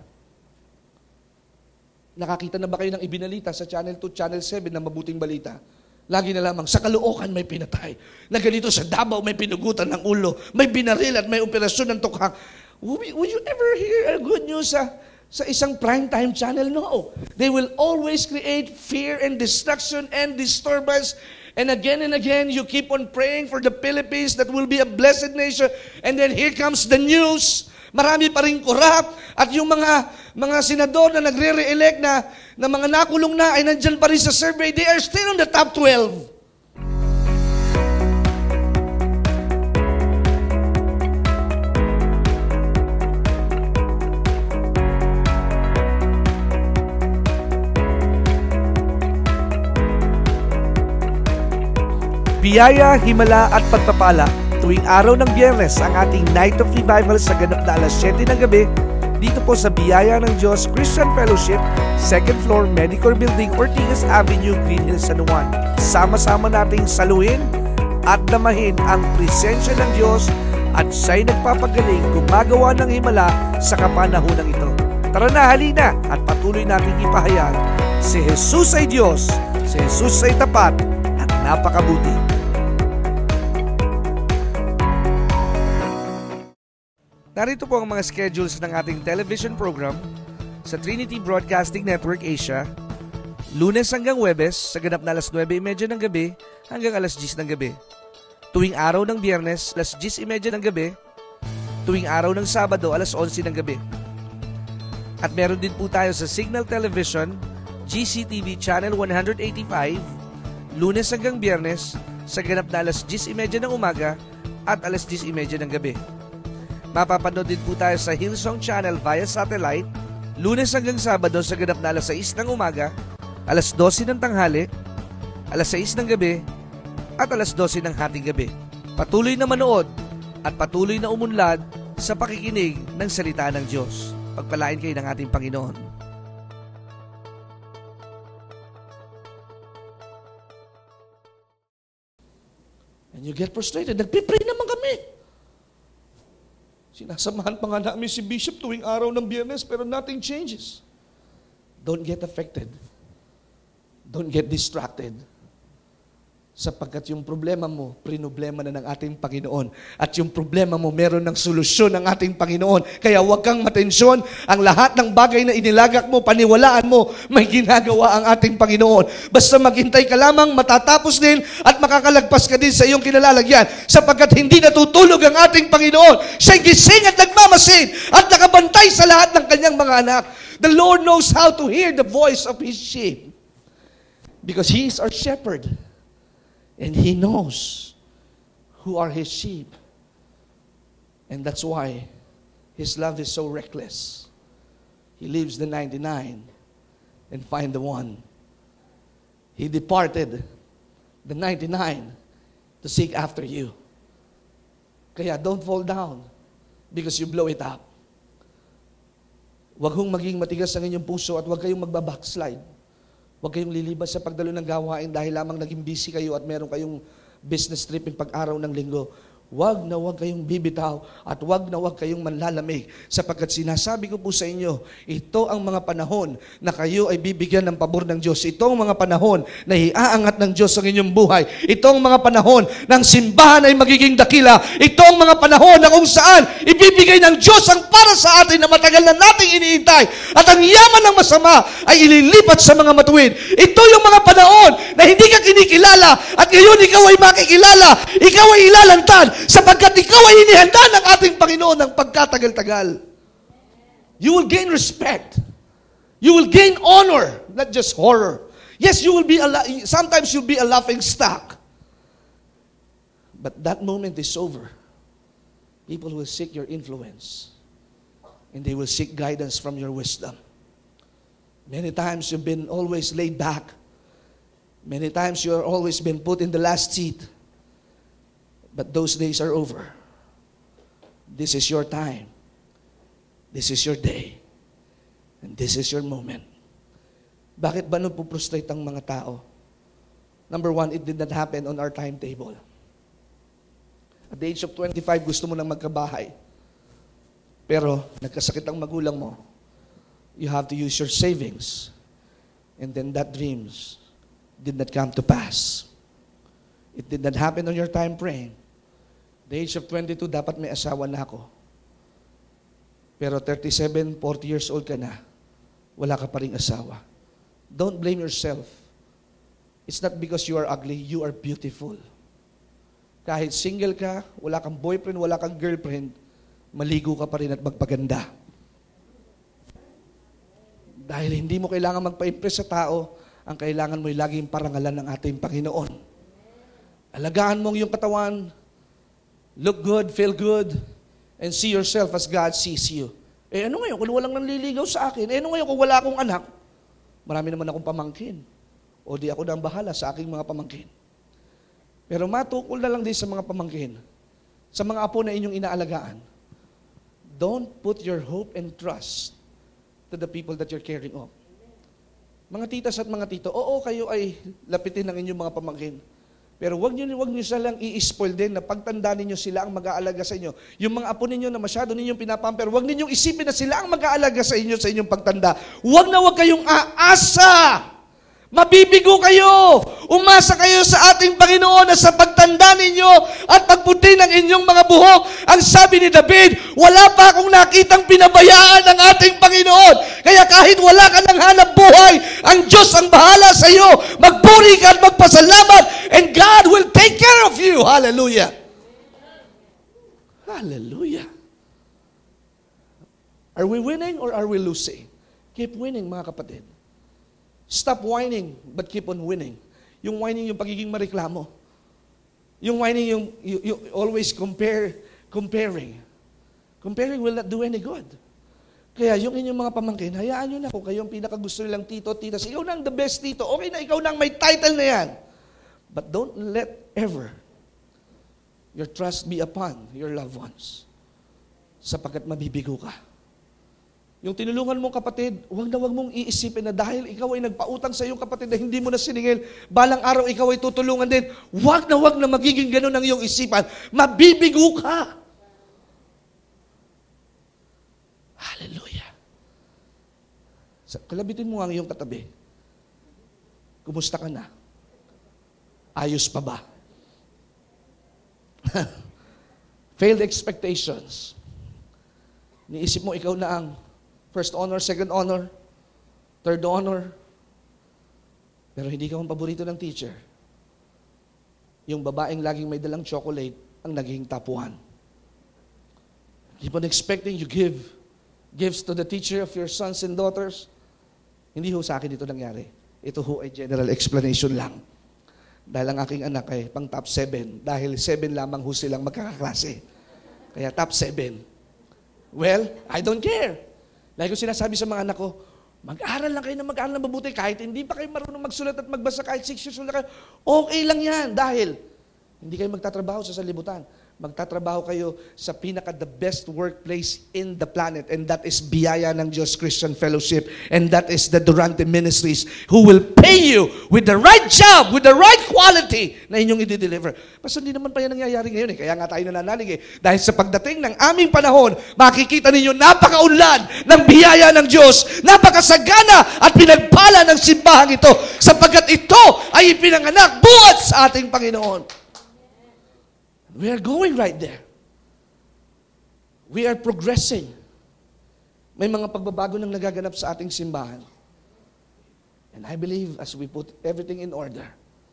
Speaker 1: Nakakita na ba kayo ng ibinalita sa Channel 2, Channel 7 na mabuting balita? Lagi na lamang, sa Caloocan may pinatay. Na ganito sa Davao may pinugutan ng ulo. May binaril at may operasyon ng tukhang. Would you ever hear a good news sa isang primetime channel? No. They will always create fear and destruction and disturbance. And again, you keep on praying for the Philippines that will be a blessed nation. And then here comes the news. Marami pa rin corrupt. At yung mga senador na nagre-re-elect na mga nakulong na ay nandyan pa rin sa survey. They are still on the top 12. Biyaya, himala at pagpapala. Tuwing araw ng Biyernes ang ating Night of Revival sa ganap na alas 7 ng gabi dito po sa Biyaya ng Diyos Christian Fellowship, 2nd floor, Medicor Building, Ortigas Avenue, Green Hills, San Juan. Sama-sama nating saluhin at damahin ang presensya ng Diyos at siya'y nagpapagaling gumagawa ng himala sa kapanahonang ito. Tara na, halina at patuloy nating ipahayag. Si Jesus ay Diyos, si Jesus ay tapat at napakabuti. Narito po ang mga schedules ng ating television program sa Trinity Broadcasting Network Asia, Lunes hanggang Huwebes sa ganap na alas 9:30 ng gabi hanggang alas 10 ng gabi. Tuwing araw ng Biyernes, alas 10:30 ng gabi. Tuwing araw ng Sabado, alas 11 ng gabi. At meron din po tayo sa Signal Television, GCTV Channel 185, Lunes hanggang Biyernes sa ganap na alas 10:30 ng umaga at alas 10:30 ng gabi. Mapapanood din po tayo sa Hillsong Channel via satellite, Lunes hanggang Sabado sa ganap na alas 6 ng umaga, alas 12 ng tanghali, alas 6 ng gabi, at alas 12 ng hating gabi. Patuloy na manood at patuloy na umunlad sa pakikinig ng salita ng Diyos. Pagpalain kayo ng ating Panginoon. And you get frustrated. Nagpipray naman kami. Sinasamahan pa nga namin si Bishop tuwing araw ng Biyernes pero nothing changes. Don't get affected. Don't get distracted. Sapagkat yung problema mo, prinblema na ng ating Panginoon. At yung problema mo, meron ng solusyon ng ating Panginoon. Kaya huwag kang matensyon. Ang lahat ng bagay na inilagak mo, paniwalaan mo, may ginagawa ang ating Panginoon. Basta maghintay ka lamang, matatapos din, at makakalagpas ka din sa iyong kinalalagyan. Sapagkat hindi natutulog ang ating Panginoon. Siya'y gising at nagmamasid at nakabantay sa lahat ng kanyang mga anak. The Lord knows how to hear the voice of His sheep. Because He is our shepherd. And He knows who are His sheep. And that's why His love is so reckless. He leaves the 99 and find the one. He departed the 99 to seek after you. Kaya don't fall down because you blow it up. Huwag hong maging matigas ang inyong puso at huwag kayong magbabackslide. Huwag kayong lilibas sa pagdalo ng gawain dahil lamang naging busy kayo at meron kayong business trip yung pag-araw ng linggo. Huwag na huwag kayong bibitaw at huwag na huwag kayong manlalamig sapagkat sinasabi ko po sa inyo, ito ang mga panahon na kayo ay bibigyan ng pabor ng Diyos. Ito ang mga panahon na iaangat ng Diyos ang inyong buhay. Ito ang mga panahon ng simbahan ay magiging dakila. Ito ang mga panahon na kung saan ibibigay ng Diyos ang para sa atin na matagal na nating iniintay at ang yaman ng masama ay ililipat sa mga matuwid. Ito yung mga panahon na hindi ka kinikilala at ngayon ikaw ay makikilala. Ikaw ay ilalantad sapagkat ikaw ay inihanda ng ating Panginoon ng pagkatagal-tagal. You will gain respect. You will gain honor, not just horror. Yes, you will be sometimes you'll be a laughing stock. But that moment is over. People will seek your influence. And they will seek guidance from your wisdom. Many times you've been always laid back. Many times you've always been put in the last seat. But those days are over. This is your time. This is your day. And this is your moment. Bakit ba napuprostrate ang mga tao? Number one, it did not happen on our timetable. At the age of 25, gusto mo nang magkabahay. Pero nagkasakit ang magulang mo. You have to use your savings. And then that dreams did not come to pass. It did not happen on your time frame. The age of 22, dapat may asawa na ako. Pero 37, 40 years old ka na, wala ka pa ring asawa. Don't blame yourself. It's not because you are ugly, you are beautiful. Kahit single ka, wala kang boyfriend, wala kang girlfriend, maligo ka pa rin at magpaganda. Dahil hindi mo kailangan magpa-impress sa tao, ang kailangan mo ay laging parangalan ng ating Panginoon. Alagaan mong iyong katawan, look good, feel good, and see yourself as God sees you. Ano ngayon kung walang nanliligaw sa akin? Ano ngayon kung wala akong anak? Marami naman akong pamangkin. O di ako na ang bahala sa aking mga pamangkin. Pero matukol na lang din sa mga pamangkin, sa mga apo na inyong inaalagaan. Don't put your hope and trust to the people that you're caring of. Mga titas at mga tito, oo, kayo ay lapitin ng inyong mga pamangkin. Pero wag niyo silang i-spoil din na pagtanda ninyo sila ang mag-aalaga sa inyo. Yung mga apo ninyo na masyado ninyong pinapamper, wag ninyong isipin na sila ang mag-aalaga sa inyo sa inyong pagtanda. Wag na wag kayong aasa. Mabibigo kayo. Umasa kayo sa ating Panginoon na sa pagtanda ninyo at pagputi ng inyong mga buhok. Ang sabi ni David, wala pa akong nakitang pinabayaan ng ating Panginoon. Kaya kahit wala ka ng hanap buhay, ang Diyos ang bahala sa iyo. Magpuri ka at magpasalamat and God will take care of you. Hallelujah. Hallelujah. Are we winning or are we losing? Keep winning, mga kapatid. Stop whining, but keep on winning. Yung whining, yung pagiging mareklamo. Yung whining, yung always comparing. Comparing will not do any good. Kaya yung inyong mga pamangkin, hayaan nyo na kung kayo ang pinakagusto nilang tito, titas. Ikaw na ang the best tito. Okay na, ikaw na ang may title na yan. But don't let ever your trust be upon your loved ones. Sapagkat mabibigo ka. Yung tinulungan mong kapatid, huwag mong iisipin na dahil ikaw ay nagpautang sa iyong kapatid na hindi mo na siningil, balang araw ikaw ay tutulungan din. Huwag na magiging ganun ang iyong isipan. Mabibigo ka. Hallelujah. Kalabitin mo ang iyong katabi. Kumusta ka na? Ayos pa ba? Failed expectations. Niisip mo ikaw na ang first honor, second honor, third honor. Pero hindi ka ang paborito ng teacher. Yung babaeng laging may dalang chocolate ang naging top 1. Keep on expecting you give gifts to the teacher of your sons and daughters. Hindi ho sa akin ito nangyari. Ito ho ay general explanation lang. Dahil ang aking anak ay pang top 7. Dahil 7 lamang ho silang magkakaklase. Kaya top 7. Well, I don't care. Lagi ko sinasabi sa mga anak ko, mag-aral lang kayo na mag-aral na mabuti. Kahit hindi pa kayo marunong magsulat at magbasa, kahit 6 years old na kayo, okay lang yan. Dahil hindi kayo magtatrabaho sa sanlibutan. Magtatrabaho kayo sa the best workplace in the planet, and that is Biyaya ng Diyos Christian Fellowship, and that is the Durante Ministries, who will pay you with the right job, with the right quality na inyong i-deliver. Basta hindi naman pa yan nangyayari ngayon Kaya nga tayo nananalig Dahil sa pagdating ng aming panahon, makikita ninyo napakaunlad ng biyaya ng Diyos, napakasagana at pinagpala ng simbahang ito, sapagkat ito ay ipinanganak buhat sa ating Panginoon. We are going right there. We are progressing. May mga pagbabago nang nagaganap sa ating simbahan. And I believe as we put everything in order,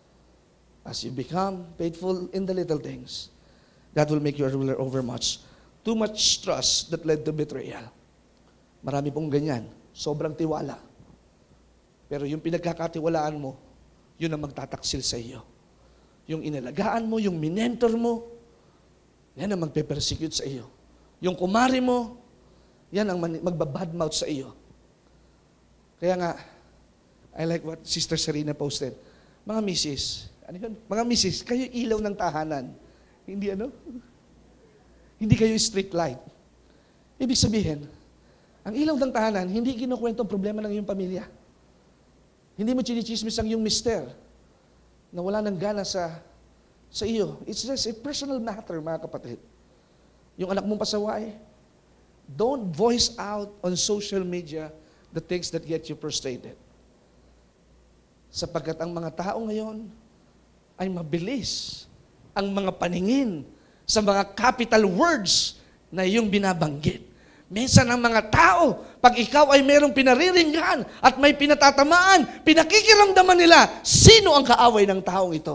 Speaker 1: as you become faithful in the little things, that will make you a ruler over much. Too much trust that led to betrayal. Marami pong ganyan. Sobrang tiwala. Pero yung pinagkakatiwalaan mo, yun ang magtataksil sa iyo. Yung inalagaan mo, yung minentor mo, yan ang magpe-persecute sa iyo. Yung kumari mo, yan ang magbabadmouth sa iyo. Kaya nga, I like what Sister Serena posted. Mga misis, ano yun? Mga misis, kayo ilaw ng tahanan. Hindi ano? Hindi kayo street light. Ibig sabihin, ang ilaw ng tahanan, hindi kinukwento ang problema ng iyong pamilya. Hindi mo chinichismis ang iyong mister na wala nang gana sa iyo. It's just a personal matter, mga kapatid. Yung anak mong pasaway, don't voice out on social media the things that get you frustrated. Sapagkat ang mga tao ngayon ay mabilis ang mga paningin sa mga capital words na iyong binabanggit. Minsan ang mga tao, pag ikaw ay merong pinariringgan at may pinatatamaan, pinakikiramdaman nila, sino ang kaaway ng taong ito?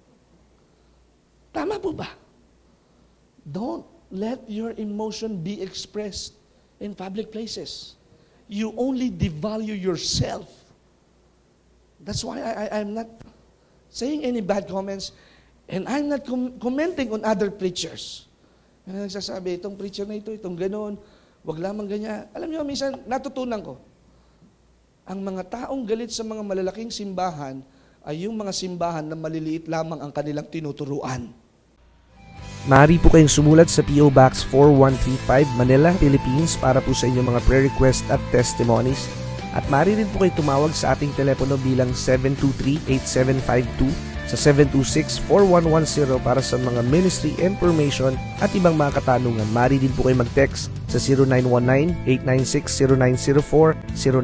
Speaker 1: Tama po ba? Don't let your emotion be expressed in public places. You only devalue yourself. That's why I'm not saying any bad comments, and I'm not commenting on other preachers. Yung nagsasabi, itong preacher na ito, itong gano'n, wag lamang ganyan. Alam niyo, minsan natutunan ko, ang mga taong galit sa mga malalaking simbahan ay yung mga simbahan na maliliit lamang ang kanilang tinuturuan.
Speaker 4: Maaari po kayong sumulat sa P.O. Box 4135, Manila, Philippines para po sa inyong mga prayer request at testimonies. At maaari rin po kayo tumawag sa ating telepono bilang 723-8752 sa 726-4110 para sa mga ministry information at ibang mga katanungan. Maaari din po kayo mag-text sa 0919-896-0904,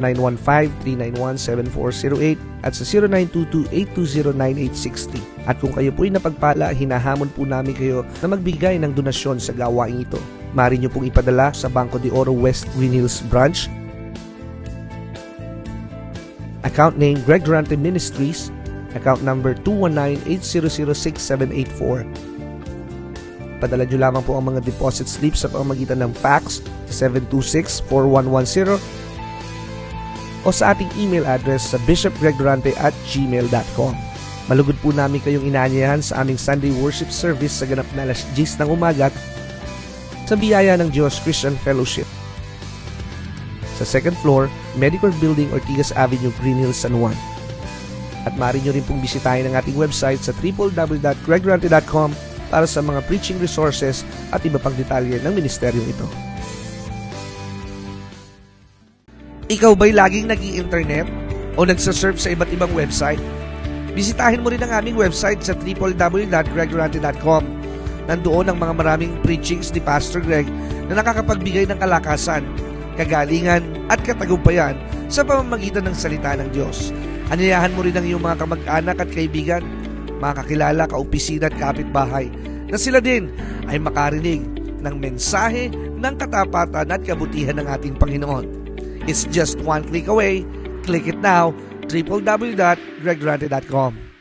Speaker 4: 0915-391-7408 at sa 0922-820-9860. At kung kayo po ay napagpala, hinahamon po namin kayo na magbigay ng donasyon sa gawain ito. Maaari nyo pong ipadala sa Banco de Oro West Green Hills Branch. Account name Greg Durante Ministries. Account number 219-800-6784. Padala nyo lamang po ang mga deposit slips sa pamamagitan ng fax sa 726-4110 o sa ating email address sa bishopgregdurante@gmail.com. Malugod po namin kayong inaanyayahan sa aming Sunday worship service sa ganap na alas 10 ng umaga sa Biyaya ng Diyos Christian Fellowship. Sa second floor, Medical Building, Ortigas Avenue, Green Hills, San Juan. At maaari nyo rin pong bisitahin ang ating website sa www.gregdurante.com para sa mga preaching resources at iba pang detalye ng ministeryong ito. Ikaw ba'y laging nag-i-internet o nagsasurf sa iba't ibang website? Bisitahin mo rin ang aming website sa www.gregdurante.com. Nandoon ang mga maraming preachings ni Pastor Greg na nakakapagbigay ng kalakasan, kagalingan at katagumpayan sa pamamagitan ng salita ng Diyos. Anyayahan mo rin ang iyong mga kamag-anak at kaibigan, mga kakilala, kaopisina at kapitbahay na sila din ay makarinig ng mensahe ng katapatan at kabutihan ng ating Panginoon. It's just one click away. Click it now, www.gregdurante.com.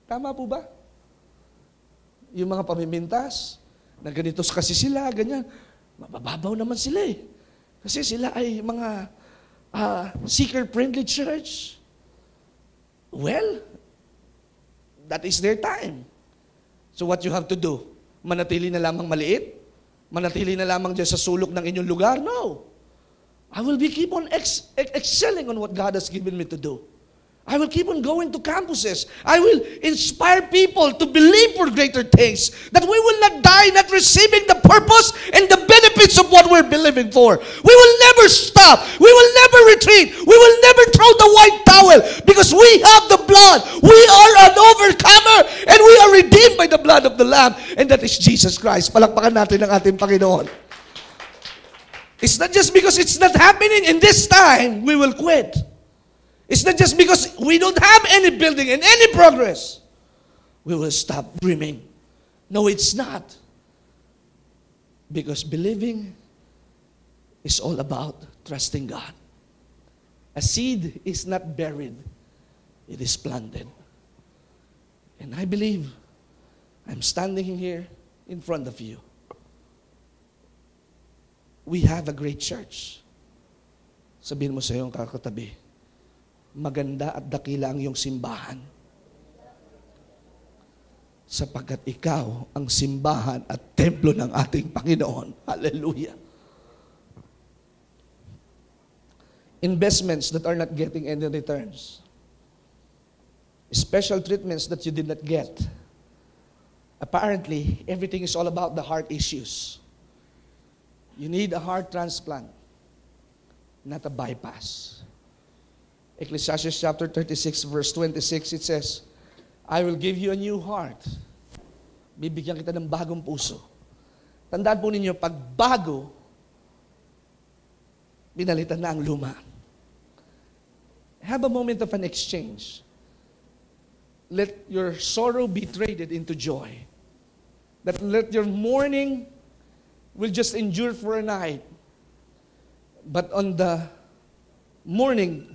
Speaker 1: Tama po ba? Yung mga pamimintas, na ganito kasi sila, ganyan. Mabababaw naman sila eh. Kasi sila ay mga seeker-friendly church. Well, that is their time. So what you have to do? Manatili na lamang maliit? Manatili na lamang dyan sa sulok ng inyong lugar? No. I will keep on excelling on what God has given me to do. I will keep on going to campuses. I will inspire people to believe for greater things. That we will not die not receiving the purpose and the benefits of what we're believing for. We will never stop. We will never retreat. We will never throw the white towel because we have the blood. We are an overcomer and we are redeemed by the blood of the Lamb, and that is Jesus Christ. Palakpakan natin ang ating Panginoon. It's not just because it's not happening in this time, we will quit. It's not just because we don't have any building and any progress, we will stop dreaming. No, it's not. Because believing is all about trusting God. A seed is not buried, it is planted. And I believe I'm standing here in front of you. We have a great church. Sabihin mo sa iyong kakatabi, maganda at dakila ang iyong simbahan. Sapagkat ikaw ang simbahan at templo ng ating Panginoon. Hallelujah. Investments that are not getting any returns. Special treatments that you did not get. Apparently, everything is all about the heart issues. You need a heart transplant, not a bypass. Ecclesiastes chapter 36, verse 26, it says, I will give you a new heart. Bibigyan kita ng bagong puso. Tandaan po ninyo, pag bago, binalitan na ang luma. Have a moment of an exchange. Let your sorrow be traded into joy. That let your mourning will just endure for a night. But on the morning,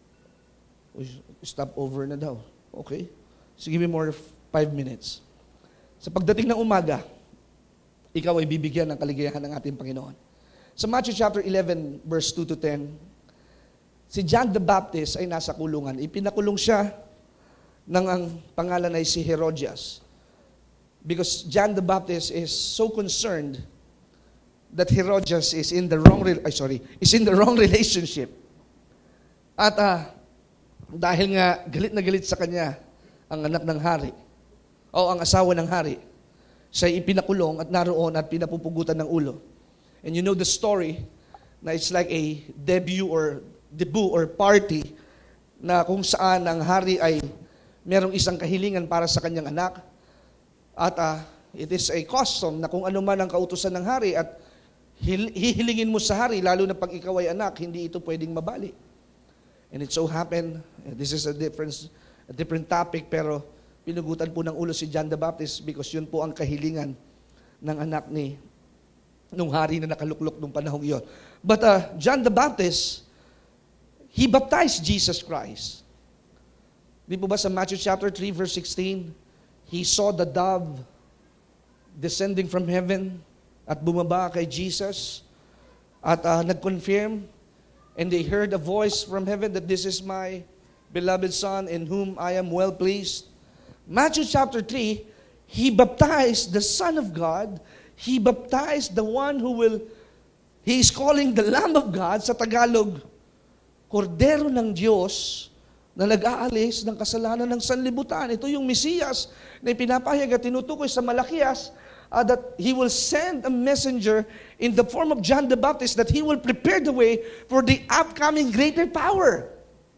Speaker 1: stop over na daw. Okay. So give me more 5 minutes. Sa pagdating ng umaga, ikaw ay bibigyan ng kaligayahan ng ating Panginoon. Sa Matthew chapter 11, verse 2 to 10, si John the Baptist ay nasa kulungan. Ipinakulong siya ng ang pangalan ay si Herodias. Because John the Baptist is so concerned that Herodias is in the wrong relationship. At dahil nga galit na galit sa kanya ang anak ng hari o ang asawa ng hari, siya ipinakulong at naroon at pinapupugutan ng ulo. And you know the story na it's like a debut or party na kung saan ang hari ay merong isang kahilingan para sa kanyang anak at it is a custom na kung ano man ang kautusan ng hari at hihilingin mo sa hari, lalo na pag ikaw ay anak, hindi ito pwedeng mabali. And it so happened, this is a different topic, pero pinugutan po ng ulo si John the Baptist because yun po ang kahilingan ng anak nung hari na nakaluklok nung panahong iyon. But John the Baptist, he baptized Jesus Christ. Di po ba sa Matthew chapter 3 verse 16, he saw the dove descending from heaven at bumaba kay Jesus at nag-confirm. And they heard a voice from heaven that this is my beloved Son in whom I am well pleased. Matthew chapter 3, he baptized the Son of God. He baptized the one he is calling the Lamb of God, sa Tagalog, Kordero ng Diyos na nag-aalis ng kasalanan ng sanlibutan. Ito yung Mesiyas na ipinapahayag at tinutukoy sa Malakias that He will send a messenger in the form of John the Baptist that He will prepare the way for the upcoming greater power.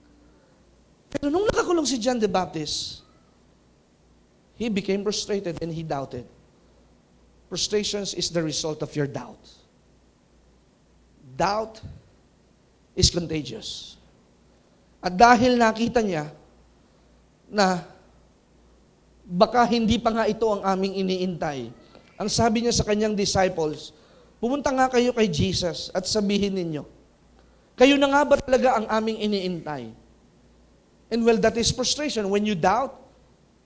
Speaker 1: Pero nung nakakulong si John the Baptist, he became frustrated and he doubted. Frustrations is the result of your doubt. Doubt is contagious. At dahil nakita niya na baka hindi pa nga ito ang aming iniintay, ang sabi niya sa kanyang disciples, pumunta nga kayo kay Jesus at sabihin ninyo, kayo na nga ba talaga ang aming iniintay? And well, that is frustration. When you doubt,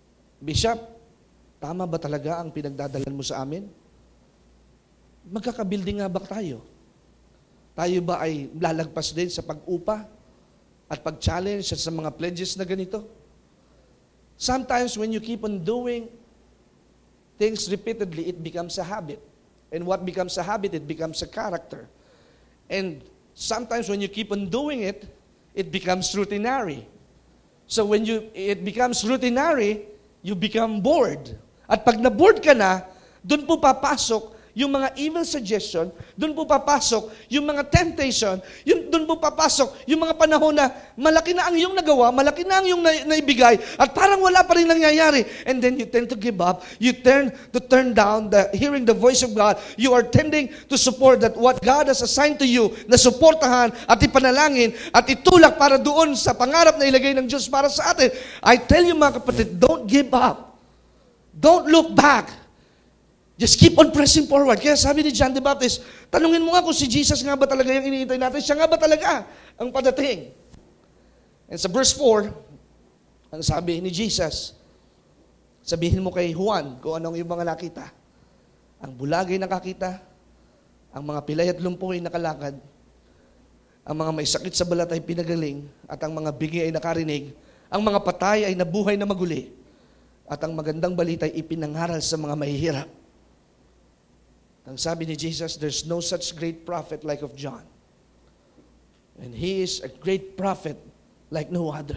Speaker 1: Bishop, tama ba talaga ang pinagdadalan mo sa amin? Magkakabuilding nga ba tayo? Tayo ba ay lalagpas din sa pag-upa at pag-challenge sa mga pledges na ganito? Sometimes when you keep on doing things repeatedly, it becomes a habit. And what becomes a habit, it becomes a character. And sometimes when you keep on doing it, it becomes routinary. So when it becomes routinary, you become bored. At pag na-bored ka na, doon po papasok yung mga evil suggestion, doon po papasok yung mga temptation, doon po papasok yung mga panahon na malaki na ang iyong nagawa, malaki na ang iyong naibigay, at parang wala pa rin nangyayari. And then you tend to give up, you turn down hearing the voice of God, you are tending to support that what God has assigned to you, na suportahan at ipanalangin at itulak para doon sa pangarap na ilagay ng Diyos para sa atin. I tell you mga kapatid, don't give up. Don't look back. Just keep on pressing forward. Kaya sabi ni John the Baptist, tanungin mo nga kung si Jesus nga ba talaga yung iniintay natin, siya nga ba talaga ang padating? And sa verse 4, ang sabi ni Jesus, sabihin mo kay Juan kung anong yung mga nakita. Ang bulagay nakakita, ang mga pilay at lumpo ay nakalakad, ang mga may sakit sa balat ay pinagaling, at ang mga bingi ay nakarinig, ang mga patay ay nabuhay na maguli, at ang magandang balita ay ipinangaral sa mga mahihirap. Ang sabi ni Jesus, there's no such great prophet like of John. And he is a great prophet like no other.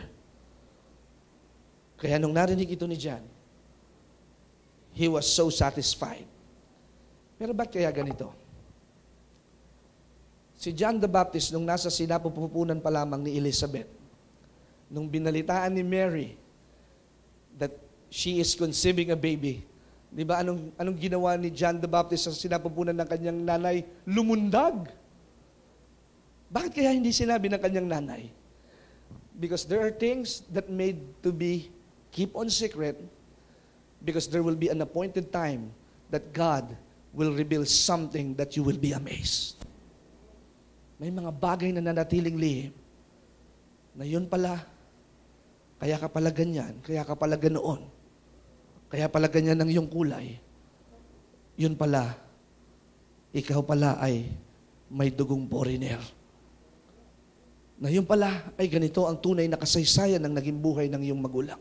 Speaker 1: Kaya nung narinig ito ni John, he was so satisfied. Pero ba't kaya ganito? Si John the Baptist, nung nasa sinapupunan pa lamang ni Elizabeth, nung binalitaan ni Mary that she is conceiving a baby, di ba, anong ginawa ni John the Baptist sa sinapupunan ng kanyang nanay? Lumundag. Bakit kaya hindi sinabi ng kanyang nanay? Because there are things that made to be keep on secret, because there will be an appointed time that God will reveal something that you will be amazed. May mga bagay na nanatiling lihim, na yun pala, kaya ka pala ganyan, kaya ka pala ganoon. Kaya pala ganyan ang iyong kulay. Yun pala, ikaw pala ay may dugong foreigner. Na yun pala ay ganito ang tunay na kasaysayan ng naging buhay ng iyong magulang.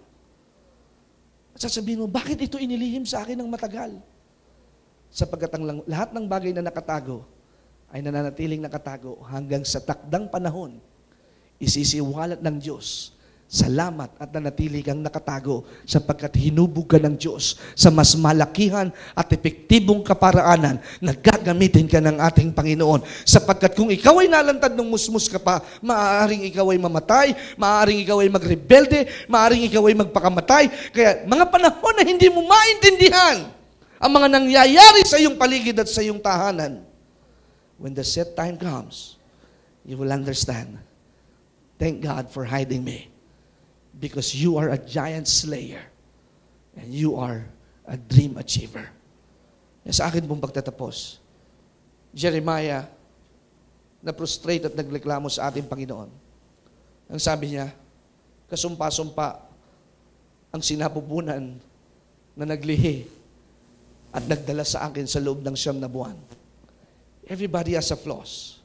Speaker 1: At sasabihin mo, bakit ito inilihim sa akin ng matagal? Sapagkat ang lahat ng bagay na nakatago ay nananatiling nakatago hanggang sa takdang panahon, isisiwalat ng Diyos. Salamat at nanatili kang nakatago sapagkat hinubog ka ng Diyos sa mas malakihan at epektibong kaparaanan na gagamitin ka ng ating Panginoon. Sapagkat kung ikaw ay nalantad ng musmus ka pa, maaaring ikaw ay mamatay, maaaring ikaw ay magrebelde, maaaring ikaw ay magpakamatay. Kaya mga panahon na hindi mo maintindihan ang mga nangyayari sa iyong paligid at sa iyong tahanan, when the set time comes, you will understand. Thank God for hiding me. Because you are a giant slayer and you are a dream achiever. Sa akin pong pagtatapos, Jeremiah na prostrate at nagreklamo sa ating Panginoon. Ang sabi niya, kasumpa-sumpa ang sinapupunan na naglihi at nagdala sa akin sa loob ng 9 na buwan. Everybody has a flaws.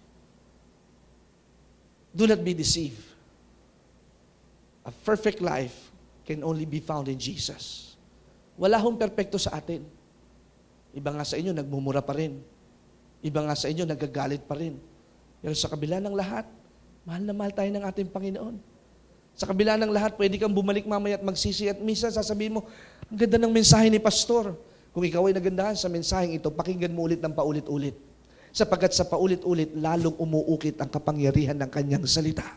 Speaker 1: Do not be deceived. A perfect life can only be found in Jesus. Wala hong perpekto sa atin. Iba nga sa inyo, nagmumura pa rin. Iba nga sa inyo, nagagalit pa rin. Pero sa kabila ng lahat, mahal na mahal tayo ng ating Panginoon. Sa kabila ng lahat, pwede kang bumalik mamaya at magsisi at minsan sasabihin mo, ang ganda ng mensahe ni Pastor. Kung ikaw ay nagandahan sa mensaheng ito, pakinggan mo ulit ng paulit-ulit. Sapagkat sa paulit-ulit, lalong umuukit ang kapangyarihan ng kanyang salita.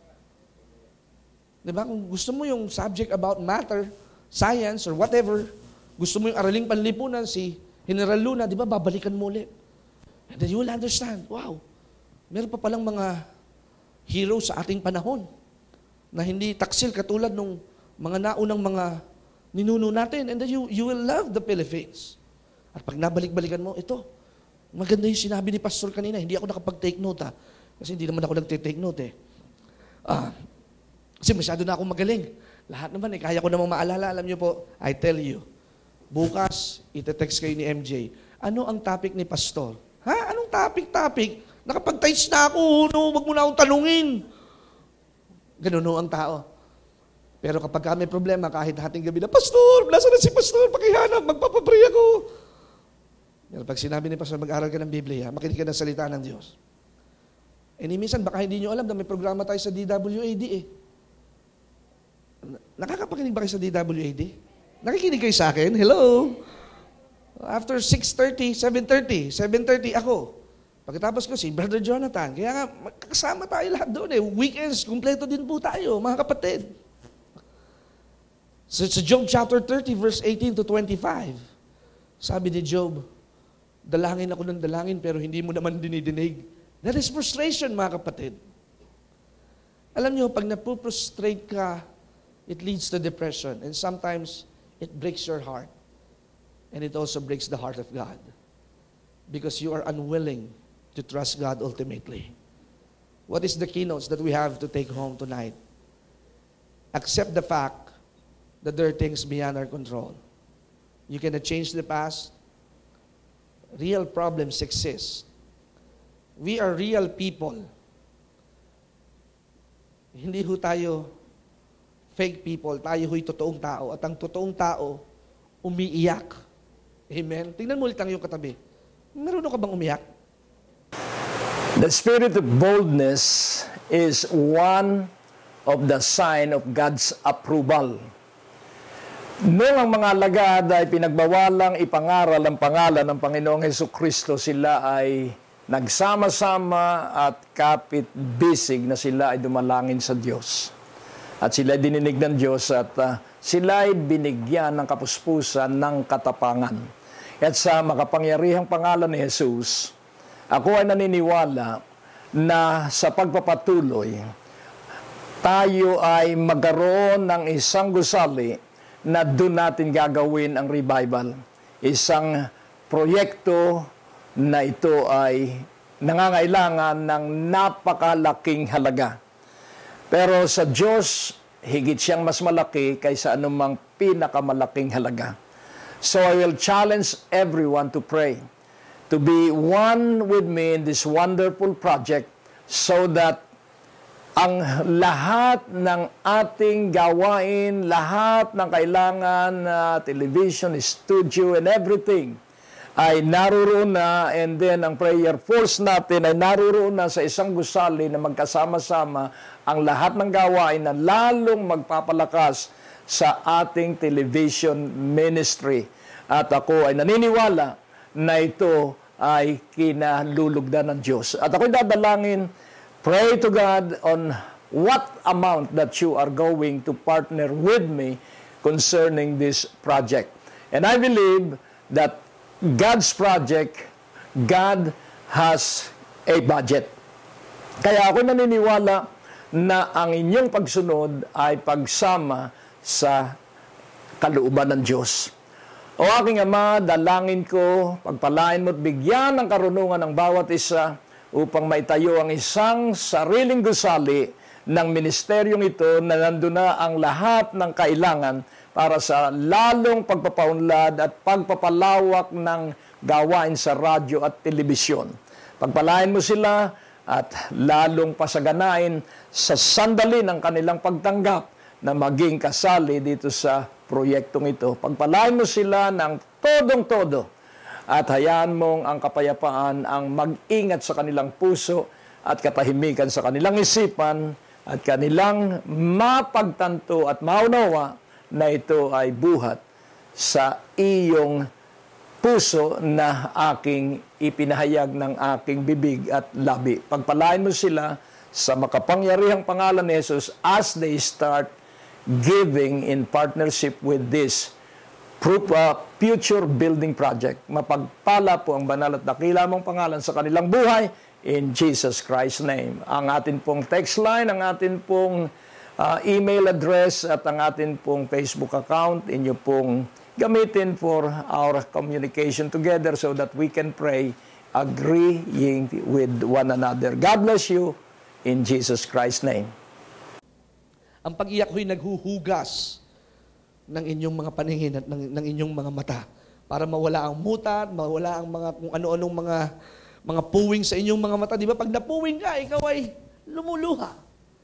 Speaker 1: Diba? Kung gusto mo yung subject about matter, science, or whatever, gusto mo yung araling panlipunan, si General Luna, di ba, babalikan mo ulit. And then you will understand, wow, meron pa palang mga hero sa ating panahon na hindi taksil katulad nung mga naunang mga ninuno natin. And then you will love the Philippines. At pag nabalik-balikan mo, ito, maganda yung sinabi ni Pastor kanina, hindi ako nakapag-take note kasi hindi naman ako nag-take note Kasi masyado na akong magaling. Lahat naman kaya ko namang maalala. Alam niyo po, I tell you, bukas, ite-text kayo ni MJ, ano ang topic ni Pastor? Ha? Anong topic? Nakapag-tights na ako, no? Wag mo na akong tanungin. Ganun ang tao. Pero kapag may problema, kahit hating gabi na, Pastor, nasa na si Pastor? Pakihanap, magpapapray ako. Pero pag sinabi ni Pastor, mag-aral ka ng Biblia, makinig ka ng salita ng Diyos. Minsan, baka hindi nyo alam na may programa tayo sa DWAD eh. Nakakapakinig ba kayo sa DWAD? Nakikinig kayo sa akin? Hello? After 6:30, 7:30 ako. Pagkatapos ko si Brother Jonathan. Kaya nga, magkakasama tayo lahat doon eh. Weekends, kumpleto din po tayo, mga kapatid. So, sa Job chapter 30, verse 18 to 25, sabi ni Job, dalangin ako ng dalangin pero hindi mo naman dinidinig. That is frustration, mga kapatid. Alam niyo, pag napuprostrate ka, it leads to depression. And sometimes, it breaks your heart. And it also breaks the heart of God. Because you are unwilling to trust God ultimately. What is the keynotes that we have to take home tonight? Accept the fact that there are things beyond our control. You cannot change the past. Real problems exist. We are real people. Hindi ho tayo fake people. Tayo ho'y totoong tao. At ang totoong tao, umiiyak. Amen? Tingnan mo ulit ang iyong katabi. Marunong ka bang umiyak?
Speaker 2: The spirit of boldness is one of the sign of God's approval. Noong ang mga alagad ay pinagbawalang ipangaral ang pangalan ng Panginoong Hesukristo, sila ay nagsama-sama at kapit-bisig na sila ay dumalangin sa Diyos. At sila ay dininig ng Diyos at sila ay binigyan ng kapuspusan ng katapangan. At sa makapangyarihang pangalan ni Jesus, ako ay naniniwala na sa pagpapatuloy, tayo ay magkaroon ng isang gusali na doon natin gagawin ang revival. Isang proyekto na ito ay nangangailangan ng napakalaking halaga. Pero sa Diyos, higit siyang mas malaki kaysa anumang pinakamalaking halaga. So I will challenge everyone to pray, to be one with me in this wonderful project so that ang lahat ng ating gawain, lahat ng kailangan na television, studio, and everything ay naroon na, and then ang prayer force natin ay naroon na sa isang gusali na magkasama-sama ang lahat ng gawain na lalong magpapalakas sa ating television ministry. At ako ay naniniwala na ito ay kinalulugdan ng Diyos. At ako'y dadalangin, pray to God on what amount that you are going to partner with me concerning this project. And I believe that God's project, God has a budget. Kaya ako naniniwala na ang inyong pagsunod ay pagsama sa kalooban ng Diyos. O aking Ama, dalangin ko, pagpalain mo at bigyan ng karunungan ng bawat isa upang maitayo ang isang sariling gusali ng ministeryong ito na nandun na ang lahat ng kailangan para sa lalong pagpapaunlad at pagpapalawak ng gawain sa radyo at telebisyon. Pagpalain mo sila at lalong pasaganain sa sandali ng kanilang pagtanggap na maging kasali dito sa proyektong ito. Pagpalain mo sila ng todong-todo at hayaan mong ang kapayapaan ang mag-ingat sa kanilang puso at katahimikan sa kanilang isipan at kanilang mapagtanto at maunawa na ito ay buhat sa iyong puso na aking ipinahayag ng aking bibig at labi. Pagpalain mo sila sa makapangyarihang pangalan ni Jesus as they start giving in partnership with this future building project. Mapagpala po ang banal at dakila mong pangalan sa kanilang buhay in Jesus Christ's name. Ang atin pong text line, ang atin pong email address at ang atin pong Facebook account, inyo pong gamitin for our communication together so that we can pray agreeing with one another. God bless you in Jesus Christ's name.
Speaker 1: Ang pag-iyak ho'y naghuhugas ng inyong mga paningin at ng inyong mga mata para mawala ang muta, mawala ang mga kung ano-anong mga puwing sa inyong mga mata. Di ba? Pag napuwing ka, ikaw ay lumuluha.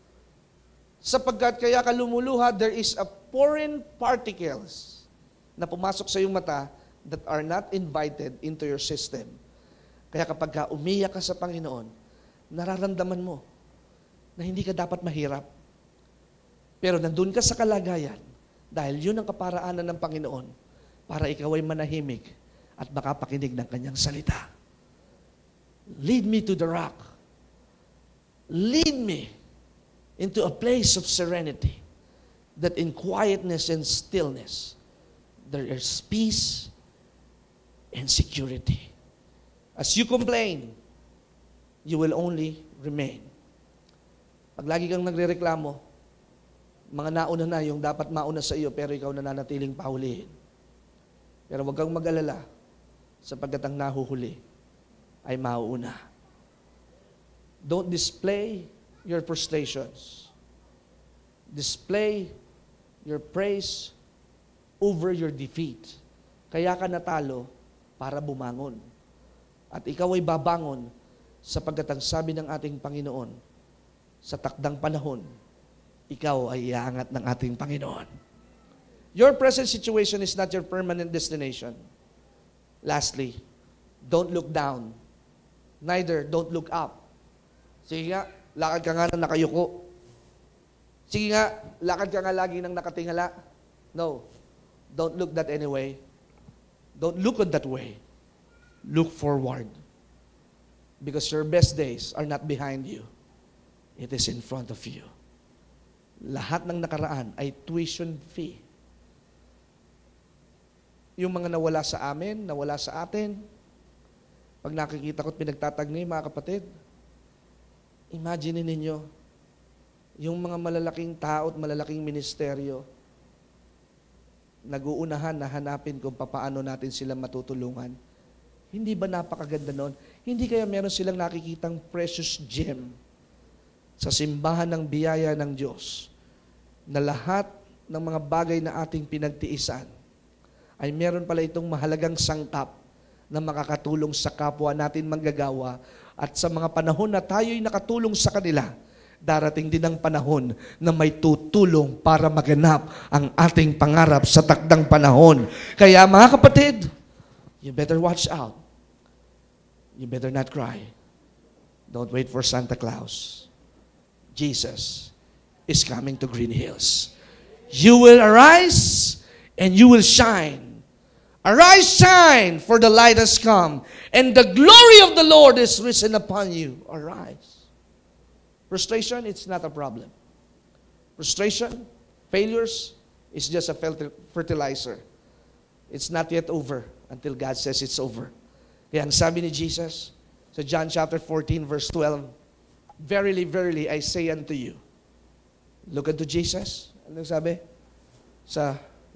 Speaker 1: Sapagkat kaya ka lumuluha, there is a foreign particles na pumasok sa iyong mata that are not invited into your system. Kaya kapag ka umiyak ka sa Panginoon, nararamdaman mo na hindi ka dapat mahirap. Pero nandun ka sa kalagayan dahil yun ang kaparaanan ng Panginoon para ikaw ay manahimik at makapakinig ng kanyang salita. Lead me to the rock. Lead me into a place of serenity that in quietness and stillness there is peace and security. As you complain, you will only remain. Pag lagi kang nagrereklamo, mga nauna na yung dapat mauna sa iyo pero ikaw nananatiling pahulihin. Pero huwag kang mag-alala sapagkat ang nahuhuli ay mauuna. Don't display your frustrations. Display your praise over your defeat. Kaya ka natalo para bumangon. At ikaw ay babangon sapagkat ang sabi ng ating Panginoon, sa takdang panahon, ikaw ay iaangat ng ating Panginoon. Your present situation is not your permanent destination. Lastly, don't look down. Neither don't look up. Sige nga, lakad ka nga nang nakayuko. Sige nga, lakad ka nga lagi nang nakatingala. No, don't look that anyway. Don't look on that way. Look forward. Because your best days are not behind you. It is in front of you. Lahat ng nakaraan ay tuition fee. Yung mga nawala sa amin, nawala sa atin, pag nakikita ko't pinagtatagnay, mga kapatid, imagine ninyo, yung mga malalaking tao at malalaking ministeryo, nag-uunahan na hanapin kung paano natin sila matutulungan. Hindi ba napakaganda nun? Hindi kaya meron silang nakikitang precious gem sa simbahan ng biyaya ng Diyos na lahat ng mga bagay na ating pinagtiisan ay meron pala itong mahalagang sangkap na makakatulong sa kapwa natin manggagawa at sa mga panahon na tayo'y nakatulong sa kanila, darating din ang panahon na may tutulong para maganap ang ating pangarap sa takdang panahon. Kaya mga kapatid, you better watch out. You better not cry. Don't wait for Santa Claus. Jesus is coming to Green Hills. You will arise and you will shine. Arise, shine, for the light has come, and the glory of the Lord is risen upon you. Arise. Frustration, it's not a problem. Frustration, failures, is just a fertilizer. It's not yet over until God says it's over. Kaya ang sabi ni Jesus sa John chapter 14 verse 12, verily, verily, I say unto you. Look unto Jesus. Ano sabi? Sa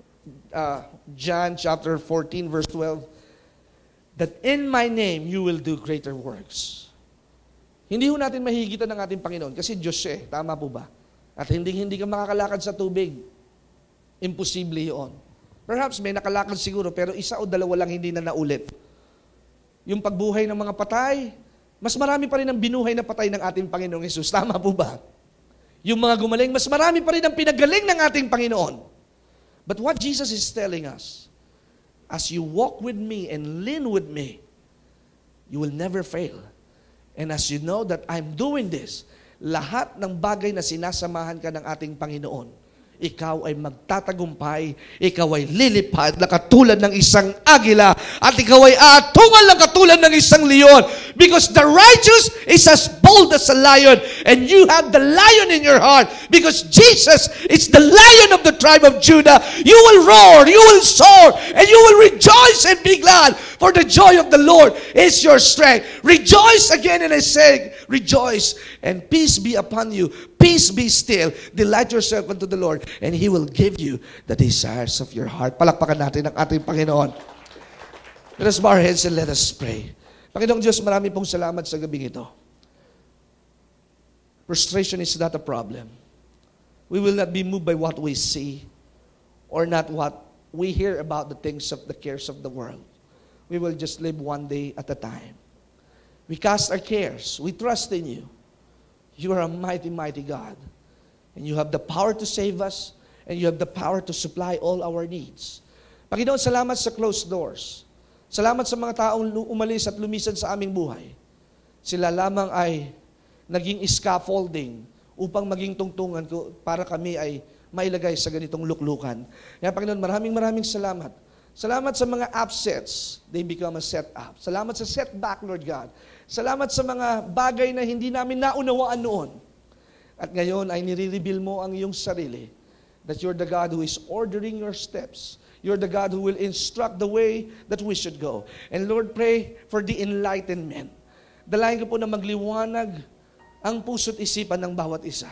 Speaker 1: John chapter 14 verse 12, that in my name you will do greater works. Hindi ho natin mahigitan ng ating Panginoon kasi Diyos siya, tama po ba? At hindi ka makakalakad sa tubig. Imposible yun. Perhaps may nakalakad siguro pero isa o dalawa lang hindi na naulit. Yung pagbuhay ng mga patay, mas marami pa rin ang binuhay na patay ng ating Panginoong Hesus. Tama po ba? Yung mga gumaling, mas marami pa rin ang pinagaling ng ating Panginoon. But what Jesus is telling us, as you walk with me and lean with me, you will never fail. And as you know that I'm doing this, lahat ng bagay na sinasamahan ka ng ating Panginoon, ikaw ay magtatagumpay, ikaw ay lilipad na katulad ng isang agila, at ikaw ay aatungal na katulad ng isang leon. Because the righteous is as bold as a lion, and you have the lion in your heart. Because Jesus is the lion of the tribe of Judah. You will roar, you will soar, and you will rejoice and be glad, for the joy of the Lord is your strength. Rejoice again, and I say, rejoice, and peace be upon you. Peace be still. Delight yourself unto the Lord, and He will give you the desires of your heart. Palakpakan natin ang ating Panginoon. Let us bow our heads and let us pray. Panginoong Diyos, marami pong salamat sa gabing ito. Frustration is not a problem. We will not be moved by what we see or not what we hear about the things of the cares of the world. We will just live one day at a time. We cast our cares. We trust in you. You are a mighty, mighty God. And you have the power to save us, and you have the power to supply all our needs. Panginoon, salamat sa closed doors. Salamat sa mga taong umalis at lumisan sa aming buhay. Sila lamang ay naging scaffolding upang maging tungtungan ko para kami ay mailagay sa ganitong luklukan. Kaya Panginoon, maraming salamat. Salamat sa mga upsets, they become a set-up. Salamat sa setback, Lord God. Salamat sa mga bagay na hindi namin naunawaan noon. At ngayon ay nire-reveal mo ang iyong sarili, that you're the God who is ordering your steps. You're the God who will instruct the way that we should go. And Lord, pray for the enlightenment. Dalayan ko po na magliwanag ang puso't isipan ng bawat isa.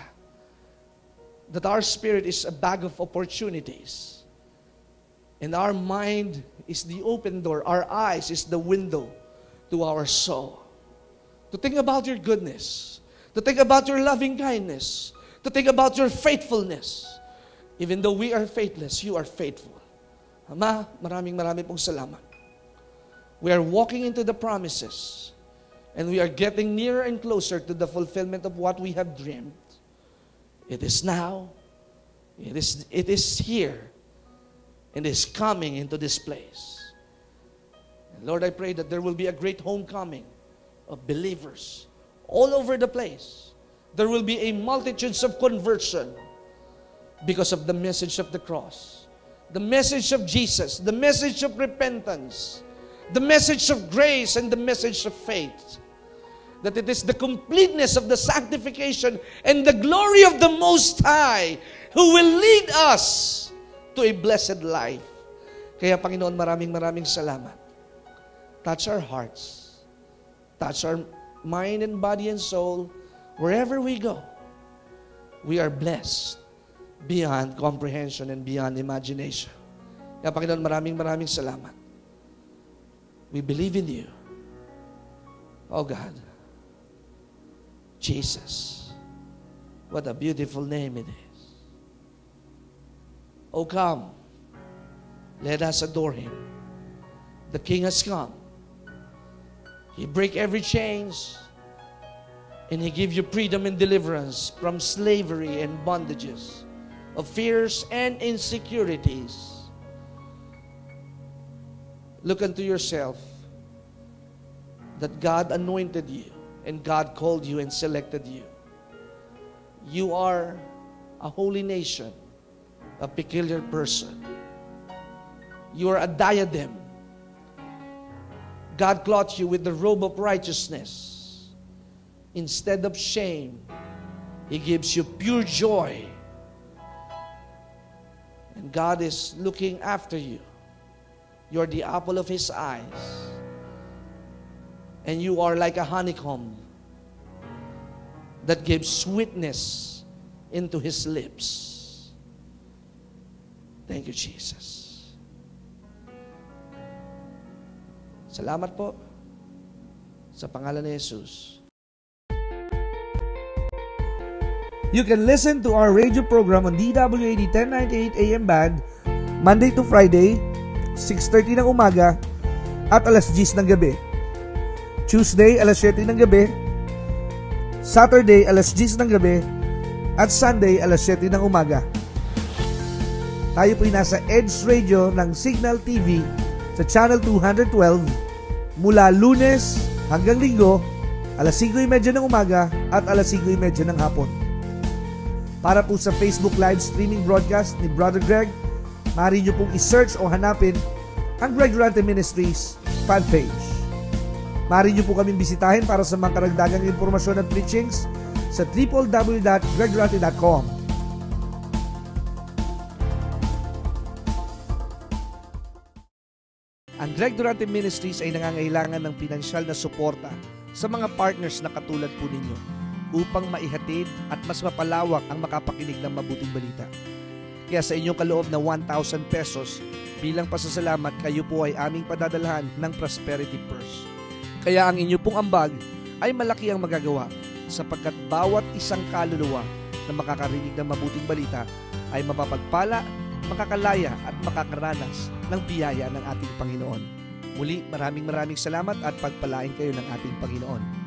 Speaker 1: That our spirit is a bag of opportunities. And our mind is the open door. Our eyes is the window to our soul. To think about your goodness. To think about your loving kindness. To think about your faithfulness. Even though we are faithless, you are faithful. Ama, maraming pong salamat. We are walking into the promises. And we are getting nearer and closer to the fulfillment of what we have dreamed. It is now. It is here. And is coming into this place. And Lord, I pray that there will be a great homecoming of believers all over the place. There will be a multitudes of conversion because of the message of the cross, the message of Jesus, the message of repentance, the message of grace, and the message of faith. That it is the completeness of the sanctification and the glory of the Most High who will lead us to a blessed life. Kaya Panginoon, maraming salamat. Touch our hearts. Touch our mind and body and soul. Wherever we go, we are blessed beyond comprehension and beyond imagination. Kaya Panginoon, maraming salamat. We believe in you. Oh God, Jesus, what a beautiful name it is. Oh, come, let us adore Him. The King has come. He break every chains, and He give you freedom and deliverance from slavery and bondages, of fears and insecurities. Look unto yourself that God anointed you, and God called you and selected you. You are a holy nation, a peculiar person. You are a diadem. God clothed you with the robe of righteousness. Instead of shame, He gives you pure joy. And God is looking after you. You are the apple of His eyes. And you are like a honeycomb that gives sweetness into His lips. Thank you, Jesus. Salamat po sa pangalan ni Jesus.
Speaker 4: You can listen to our radio program on DWAD 1098 AM band Monday to Friday, 6:30 ng umaga at alas 10 ng gabi. Tuesday, alas 7 ng gabi. Saturday, alas 10 ng gabi. At Sunday, alas 7 ng umaga. Tayo po'y nasa Edge Radio ng Signal TV sa Channel 212 mula Lunes hanggang Linggo, alas 5:30 ng umaga at alas 5:30 ng hapon. Para po sa Facebook live streaming broadcast ni Brother Greg, maaari nyo pong i-search o hanapin ang Greg Durante Ministries fan page. Maaari nyo po kaming bisitahin para sa mga karagdagang impormasyon at preachings sa www.gregdurante.com. Ang Greg Durante Ministries ay nangangailangan ng pinansyal na suporta sa mga partners na katulad po ninyo upang maihatid at mas mapalawak ang makapakinig ng mabuting balita. Kaya sa inyong kaloob na 1,000 pesos, bilang pasasalamat, kayo po ay aming padadalhan ng Prosperity Purse. Kaya ang inyo pong ambag ay malaki ang magagawa sapagkat bawat isang kaluluwa na makakarinig ng mabuting balita ay mapapagpala, makakalaya at makakaranas ng biyaya ng ating Panginoon. Muli, maraming salamat at pagpalain kayo ng ating Panginoon.